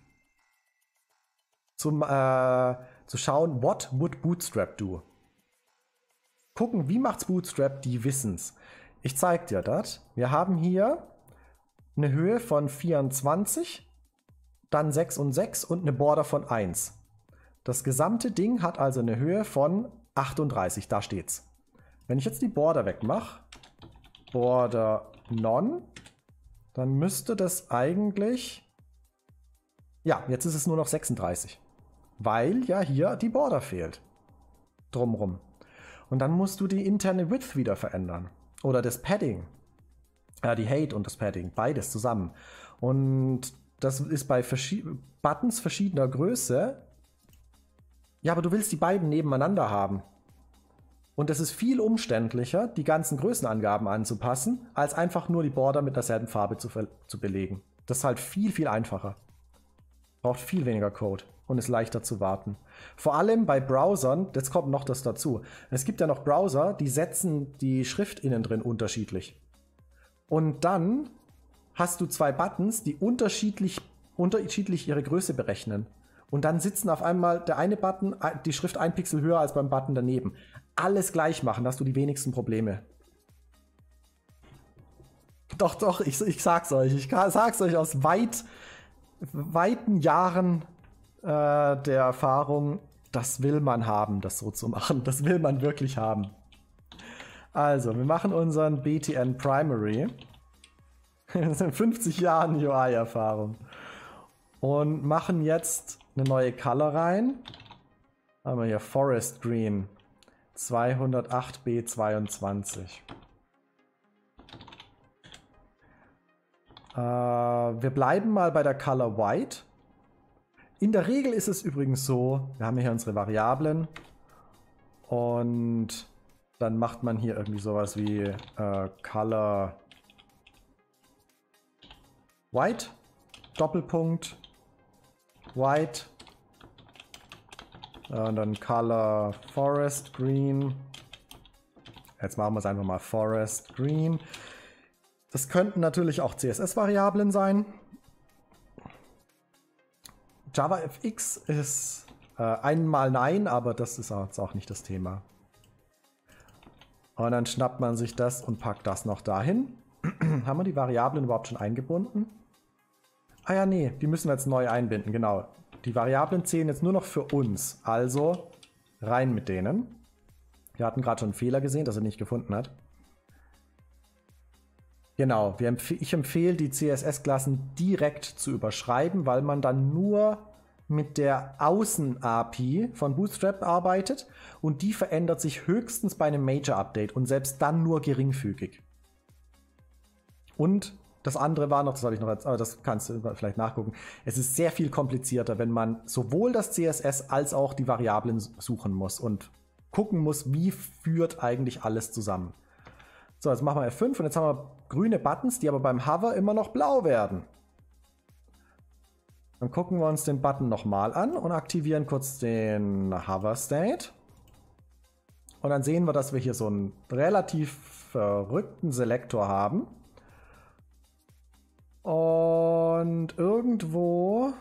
zum, äh, zu schauen, what would Bootstrap do? Gucken, wie macht's Bootstrap, die wissen's. Ich zeige dir das. Wir haben hier eine Höhe von vierundzwanzig, dann sechs und sechs und eine Border von eins. Das gesamte Ding hat also eine Höhe von achtunddreißig, da steht's. Wenn ich jetzt die Border wegmache, Border None, dann müsste das eigentlich, ja, jetzt ist es nur noch sechsunddreißig, weil ja hier die Border fehlt, drumrum. Und dann musst du die interne Width wieder verändern oder das Padding, ja, die Height und das Padding, beides zusammen. Und das ist bei verschi- Buttons verschiedener Größe. Ja, aber du willst die beiden nebeneinander haben. Und es ist viel umständlicher, die ganzen Größenangaben anzupassen, als einfach nur die Border mit derselben Farbe zu, zu belegen. Das ist halt viel, viel einfacher. Braucht viel weniger Code und ist leichter zu warten. Vor allem bei Browsern, jetzt kommt noch das dazu. Es gibt ja noch Browser, die setzen die Schrift innen drin unterschiedlich. Und dann hast du zwei Buttons, die unterschiedlich, unterschiedlich ihre Größe berechnen. Und dann sitzen auf einmal der eine Button, die Schrift ein Pixel höher als beim Button daneben. Alles gleich machen, da hast du die wenigsten Probleme. Doch, doch, ich, ich sag's euch. Ich sag's euch aus weit, weiten Jahren äh, der Erfahrung. Das will man haben, das so zu machen. Das will man wirklich haben. Also, wir machen unseren B T N Primary. Das sind fünfzig Jahren U I-Erfahrung. Und machen jetzt eine neue Color rein. Haben wir hier Forest Green zweihundertacht B zweiundzwanzig. Äh, wir bleiben mal bei der Color White. In der Regel ist es übrigens so, wir haben hier unsere Variablen und dann macht man hier irgendwie sowas wie äh, Color White, Doppelpunkt, White, und dann Color Forest Green. Jetzt machen wir es einfach mal Forest Green. Das könnten natürlich auch C S S-Variablen sein. JavaFX ist äh, einmal nein, aber das ist auch, ist auch nicht das Thema. Und dann schnappt man sich das und packt das noch dahin. Haben wir die Variablen überhaupt schon eingebunden? Ah ja, nee, die müssen wir jetzt neu einbinden, genau. Die Variablen zählen jetzt nur noch für uns, also rein mit denen. Wir hatten gerade schon einen Fehler gesehen, dass er nicht gefunden hat. Genau, wir empf- ich empfehle, die C S S-Klassen direkt zu überschreiben, weil man dann nur mit der Außen-A P I von Bootstrap arbeitet und die verändert sich höchstens bei einem Major-Update und selbst dann nur geringfügig. Und das andere war noch, das habe ich noch, aber das kannst du vielleicht nachgucken. Es ist sehr viel komplizierter, wenn man sowohl das C S S als auch die Variablen suchen muss und gucken muss, wie führt eigentlich alles zusammen. So, jetzt machen wir F fünf und jetzt haben wir grüne Buttons, die aber beim Hover immer noch blau werden. Dann gucken wir uns den Button nochmal an und aktivieren kurz den Hover State. Und dann sehen wir, dass wir hier so einen relativ verrückten Selektor haben. Und Und irgendwo...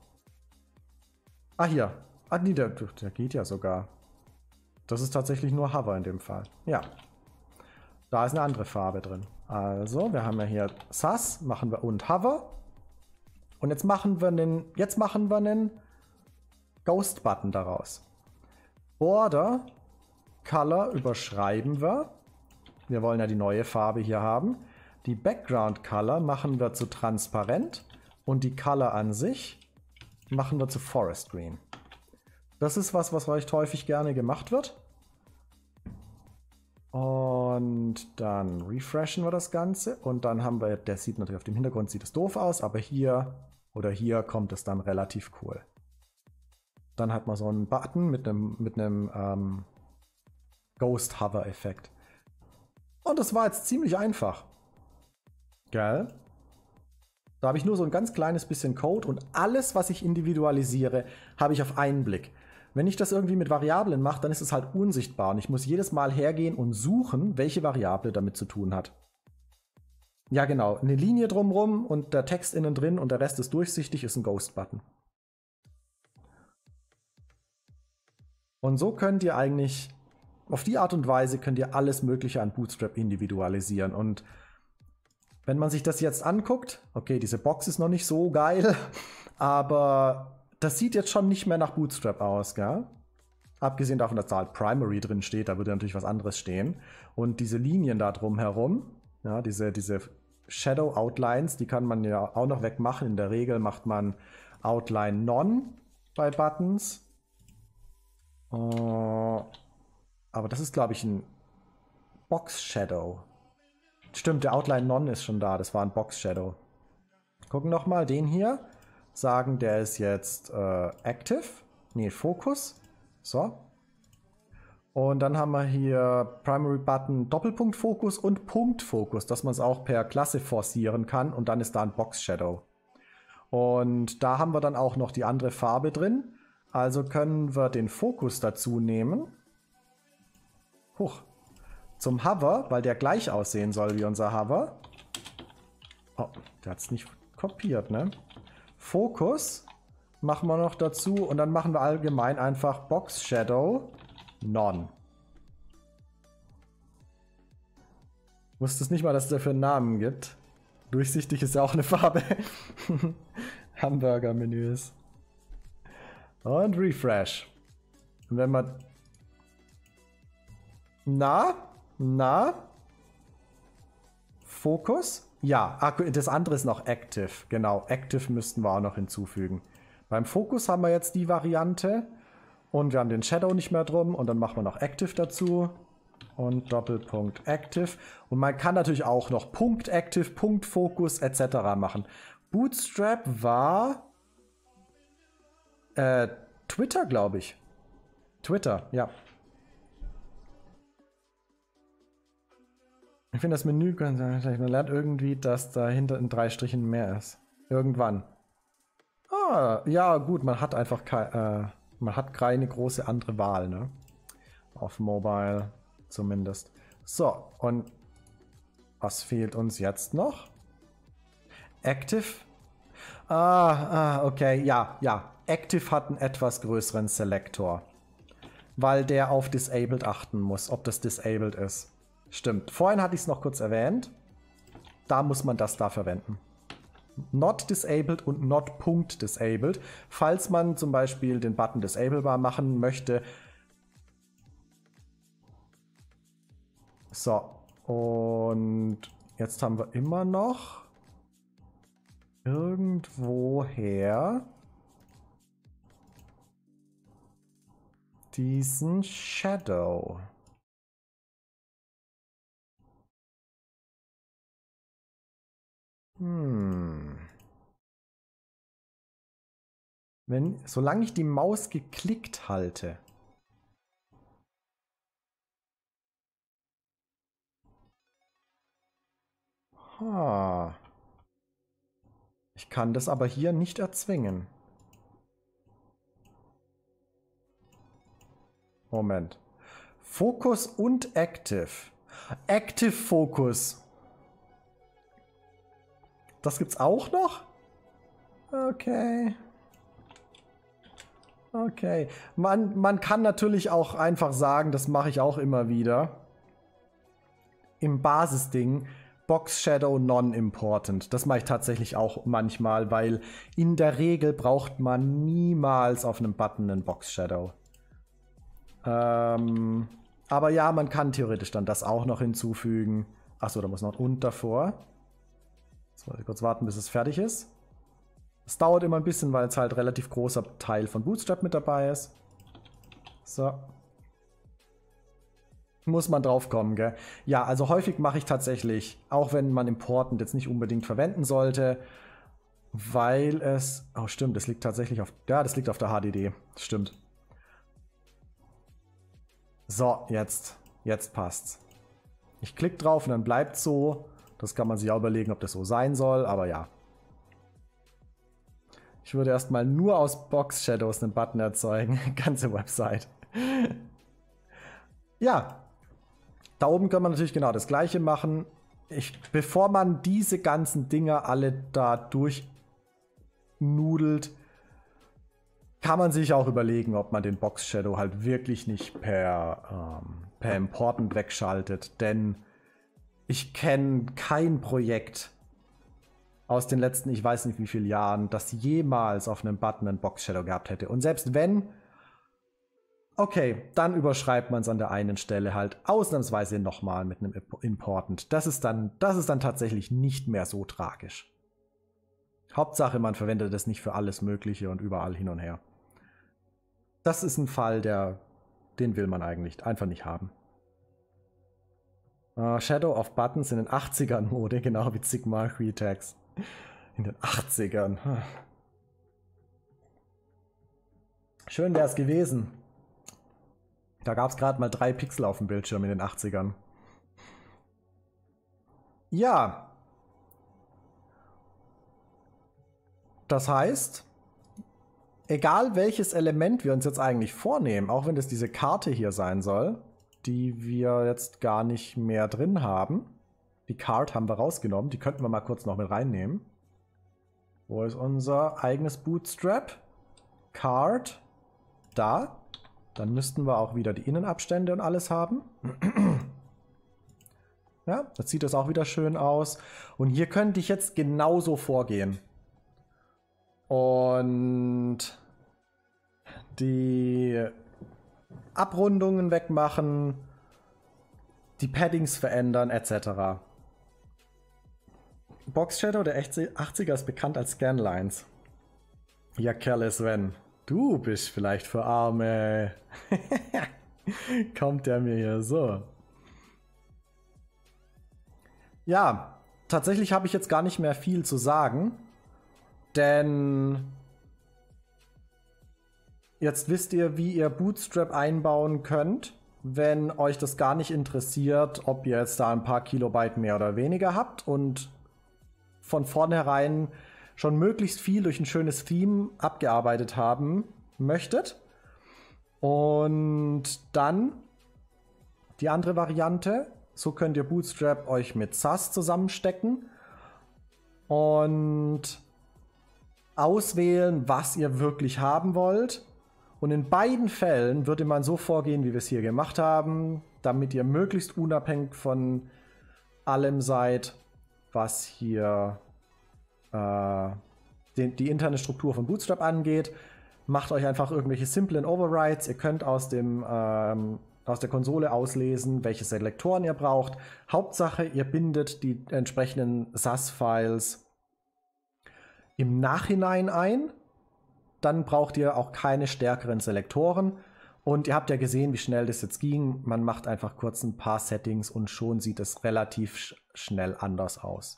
Ah, hier. Ah, nee, der, der geht ja sogar. Das ist tatsächlich nur Hover in dem Fall. Ja. Da ist eine andere Farbe drin. Also, wir haben ja hier Sus, machen wir und Hover. Und jetzt machen wir einen, jetzt machen wir einen Ghost-Button daraus. Border, Color überschreiben wir. Wir wollen ja die neue Farbe hier haben. Die Background Color machen wir zu transparent und die Color an sich machen wir zu Forest Green. Das ist was, was recht häufig gerne gemacht wird. Und dann refreshen wir das Ganze und dann haben wir, der sieht natürlich auf dem Hintergrund, sieht es doof aus, aber hier oder hier kommt es dann relativ cool. Dann hat man so einen Button mit einem, mit einem ähm, Ghost Hover Effekt. Und das war jetzt ziemlich einfach. Geil. Da habe ich nur so ein ganz kleines bisschen Code und alles, was ich individualisiere, habe ich auf einen Blick. Wenn ich das irgendwie mit Variablen mache, dann ist es halt unsichtbar und ich muss jedes Mal hergehen und suchen, welche Variable damit zu tun hat. Ja genau, eine Linie drumrum und der Text innen drin und der Rest ist durchsichtig, ist ein Ghost-Button. Und so könnt ihr eigentlich, auf die Art und Weise könnt ihr alles Mögliche an Bootstrap individualisieren. Und wenn man sich das jetzt anguckt, okay, diese Box ist noch nicht so geil, aber das sieht jetzt schon nicht mehr nach Bootstrap aus, gell? Abgesehen davon, dass da halt Primary drin steht, da würde natürlich was anderes stehen. Und diese Linien da drumherum, ja, diese, diese Shadow Outlines, die kann man ja auch noch wegmachen. In der Regel macht man Outline None bei Buttons. Uh, aber das ist, glaube ich, ein Box Shadow. Stimmt, der Outline None ist schon da, das war ein Box Shadow. Gucken nochmal, den hier. Sagen, der ist jetzt äh, Active. Nee, Focus. So. Und dann haben wir hier Primary Button Doppelpunkt Fokus und Punkt Fokus, dass man es auch per Klasse forcieren kann und dann ist da ein Box Shadow. Und da haben wir dann auch noch die andere Farbe drin. Also können wir den Fokus dazu nehmen. Huch. Zum Hover, weil der gleich aussehen soll wie unser Hover. Oh, der hat es nicht kopiert, ne? Fokus machen wir noch dazu und dann machen wir allgemein einfach Box Shadow None. Wusstest nicht mal, dass es dafür einen Namen gibt. Durchsichtig ist ja auch eine Farbe. Hamburger-Menüs. Und Refresh. Und wenn man... Na? Na? Fokus? Ja, das andere ist noch Active. Genau, Active müssten wir auch noch hinzufügen. Beim Fokus haben wir jetzt die Variante. Und wir haben den Shadow nicht mehr drum. Und dann machen wir noch Active dazu. Und Doppelpunkt Active. Und man kann natürlich auch noch Punkt Active, Punkt Fokus et cetera machen. Bootstrap war äh, Twitter, glaube ich. Twitter, ja. Ich finde das Menü, man lernt irgendwie, dass dahinter in drei Strichen mehr ist. Irgendwann. Ah, ja gut, man hat einfach keine, äh, man hat keine große andere Wahl, ne? Auf Mobile zumindest. So, und was fehlt uns jetzt noch? Active? Ah, ah, okay, ja, ja. Active hat einen etwas größeren Selektor. Weil der auf Disabled achten muss, ob das Disabled ist. Stimmt. Vorhin hatte ich es noch kurz erwähnt. Da muss man das da verwenden. Not disabled und not Punkt disabled. Falls man zum Beispiel den Button disablebar machen möchte. So. Und jetzt haben wir immer noch irgendwoher diesen Shadow. Hm. Wenn, solange ich die Maus geklickt halte. Ha. Ich kann das aber hier nicht erzwingen. Moment. Focus und Active. Active Focus. Das gibt's auch noch? Okay. Okay. Man, man kann natürlich auch einfach sagen, das mache ich auch immer wieder. Im Basisding, Box Shadow non-important. Das mache ich tatsächlich auch manchmal, weil in der Regel braucht man niemals auf einem Button einen Box Shadow. Ähm, aber ja, man kann theoretisch dann das auch noch hinzufügen. Achso, da muss noch ein und davor. Jetzt muss ich kurz warten, bis es fertig ist. Es dauert immer ein bisschen, weil es halt relativ großer Teil von Bootstrap mit dabei ist. So. Muss man drauf kommen, gell? Ja, also häufig mache ich tatsächlich, auch wenn man Important jetzt nicht unbedingt verwenden sollte, weil es... Oh, stimmt, das liegt tatsächlich auf... Ja, das liegt auf der H D D. Stimmt. So, jetzt. Jetzt passt's. Ich klicke drauf und dann bleibt so. Das kann man sich auch überlegen, ob das so sein soll, aber ja. Ich würde erstmal nur aus Box Shadows einen Button erzeugen. Ganze Website. Ja. Da oben kann man natürlich genau das gleiche machen. Ich, bevor man diese ganzen Dinger alle da durchnudelt, kann man sich auch überlegen, ob man den Box Shadow halt wirklich nicht per, ähm, per Important wegschaltet. Denn ich kenne kein Projekt aus den letzten, ich weiß nicht wie vielen Jahren, das jemals auf einem Button einen Box Shadow gehabt hätte. Und selbst wenn, okay, dann überschreibt man es an der einen Stelle halt ausnahmsweise nochmal mit einem Important. Das ist dann, das ist dann tatsächlich nicht mehr so tragisch. Hauptsache, man verwendet es nicht für alles Mögliche und überall hin und her. Das ist ein Fall, der, den will man eigentlich einfach nicht haben. Uh, Shadow of Buttons in den achtzigern Mode, genau wie Sigma Retags. In den achtzigern. Schön wäre es gewesen. Da gab es gerade mal drei Pixel auf dem Bildschirm in den achtzigern. Ja. Das heißt, egal welches Element wir uns jetzt eigentlich vornehmen, auch wenn das diese Karte hier sein soll, die wir jetzt gar nicht mehr drin haben. Die Card haben wir rausgenommen, die könnten wir mal kurz noch mit reinnehmen. Wo ist unser eigenes Bootstrap? Card. Da. Dann müssten wir auch wieder die Innenabstände und alles haben. Ja, jetzt sieht das auch wieder schön aus. Und hier könnte ich jetzt genauso vorgehen. Und die Abrundungen wegmachen, die Paddings verändern, et cetera. Box Shadow der achtziger ist bekannt als Scanlines. Ja, Kerle Sven, du bist vielleicht für Arme. Kommt der mir hier so. Ja, tatsächlich habe ich jetzt gar nicht mehr viel zu sagen, denn jetzt wisst ihr, wie ihr Bootstrap einbauen könnt, wenn euch das gar nicht interessiert, ob ihr jetzt da ein paar Kilobyte mehr oder weniger habt und von vornherein schon möglichst viel durch ein schönes Theme abgearbeitet haben möchtet. Und dann die andere Variante, so könnt ihr Bootstrap euch mit Sass zusammenstecken und auswählen, was ihr wirklich haben wollt. Und in beiden Fällen würde man so vorgehen, wie wir es hier gemacht haben, damit ihr möglichst unabhängig von allem seid, was hier äh, die, die interne Struktur von Bootstrap angeht. Macht euch einfach irgendwelche simplen Overrides. Ihr könnt aus, dem, ähm, aus der Konsole auslesen, welche Selektoren ihr braucht. Hauptsache, ihr bindet die entsprechenden Sass-Files im Nachhinein ein. Dann braucht ihr auch keine stärkeren Selektoren. Und ihr habt ja gesehen, wie schnell das jetzt ging. Man macht einfach kurz ein paar Settings und schon sieht es relativ sch schnell anders aus.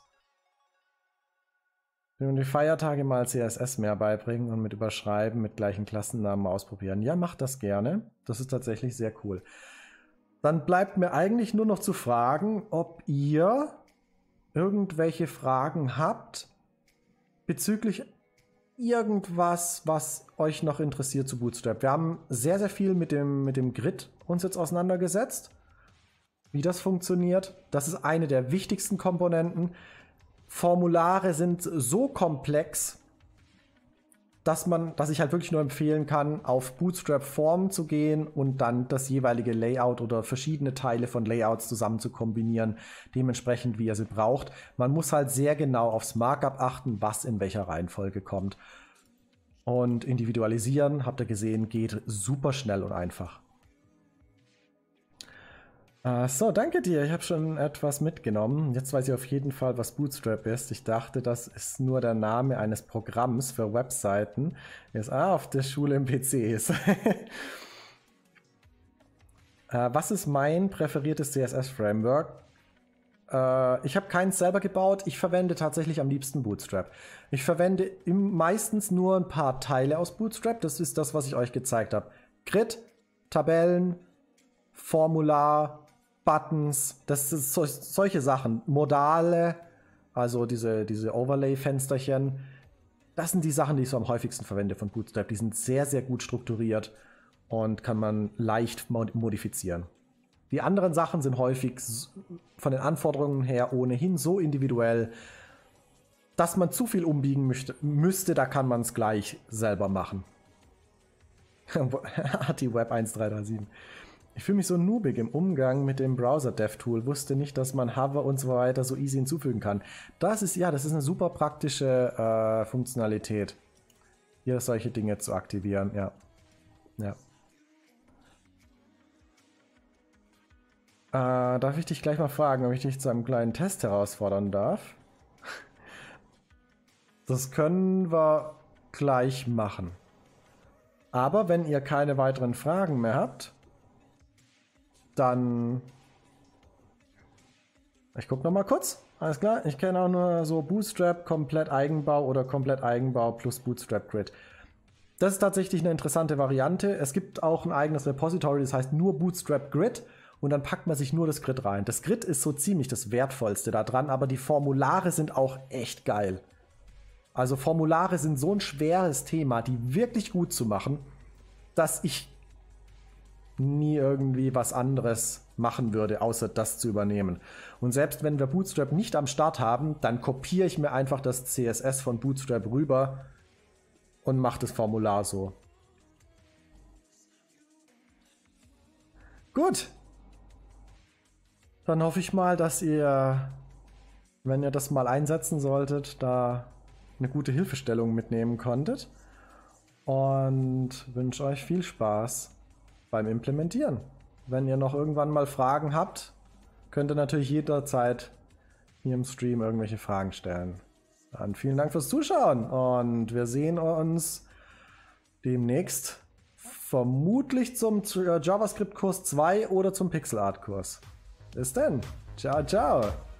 Wir werden die Feiertage mal C S S mehr beibringen und mit Überschreiben mit gleichen Klassennamen ausprobieren. Ja, macht das gerne. Das ist tatsächlich sehr cool. Dann bleibt mir eigentlich nur noch zu fragen, ob ihr irgendwelche Fragen habt bezüglich irgendwas, was euch noch interessiert zu Bootstrap. Wir haben sehr, sehr viel mit dem, mit dem Grid uns jetzt auseinandergesetzt, wie das funktioniert. Das ist eine der wichtigsten Komponenten. Formulare sind so komplex, dass man, dass ich halt wirklich nur empfehlen kann, auf Bootstrap-Form zu gehen und dann das jeweilige Layout oder verschiedene Teile von Layouts zusammen zu kombinieren, dementsprechend wie ihr sie braucht. Man muss halt sehr genau aufs Markup achten, was in welcher Reihenfolge kommt. Und individualisieren, habt ihr gesehen, geht super schnell und einfach. Uh, so, danke dir. Ich habe schon etwas mitgenommen. Jetzt weiß ich auf jeden Fall, was Bootstrap ist. Ich dachte, das ist nur der Name eines Programms für Webseiten. Ist ah, auf der Schule im P C ist. uh, was ist mein präferiertes C S S-Framework? Uh, ich habe keins selber gebaut. Ich verwende tatsächlich am liebsten Bootstrap. Ich verwende im, meistens nur ein paar Teile aus Bootstrap. Das ist das, was ich euch gezeigt habe. Grid, Tabellen, Formular, Buttons, das ist so, solche Sachen. Modale, also diese, diese Overlay-Fensterchen. Das sind die Sachen, die ich so am häufigsten verwende von Bootstrap. Die sind sehr, sehr gut strukturiert und kann man leicht modifizieren. Die anderen Sachen sind häufig von den Anforderungen her ohnehin so individuell, dass man zu viel umbiegen möchte, müsste, da kann man es gleich selber machen. Die Web eins drei drei sieben. Ich fühle mich so noobig im Umgang mit dem Browser-Dev-Tool. Wusste nicht, dass man Hover und so weiter so easy hinzufügen kann. Das ist, ja, das ist eine super praktische äh, Funktionalität, hier solche Dinge zu aktivieren. Ja. Ja. Äh, darf ich dich gleich mal fragen, ob ich dich zu einem kleinen Test herausfordern darf? Das können wir gleich machen. Aber wenn ihr keine weiteren Fragen mehr habt, dann, ich gucke noch mal kurz. Alles klar, ich kenne auch nur so Bootstrap, komplett Eigenbau oder komplett Eigenbau plus Bootstrap Grid. Das ist tatsächlich eine interessante Variante. Es gibt auch ein eigenes Repository, das heißt nur Bootstrap Grid und dann packt man sich nur das Grid rein. Das Grid ist so ziemlich das Wertvollste da dran, aber die Formulare sind auch echt geil. Also Formulare sind so ein schweres Thema, die wirklich gut zu machen, dass ich nie irgendwie was anderes machen würde, außer das zu übernehmen. Und selbst wenn wir Bootstrap nicht am Start haben, dann kopiere ich mir einfach das C S S von Bootstrap rüber und mache das Formular so. Gut. Dann hoffe ich mal, dass ihr, wenn ihr das mal einsetzen solltet, da eine gute Hilfestellung mitnehmen konntet. Und wünsche euch viel Spaß beim Implementieren. Wenn ihr noch irgendwann mal Fragen habt, könnt ihr natürlich jederzeit hier im Stream irgendwelche Fragen stellen. Dann vielen Dank fürs Zuschauen und wir sehen uns demnächst vermutlich zum JavaScript-Kurs zwei oder zum Pixel-Art-Kurs. Bis dann. Ciao, ciao.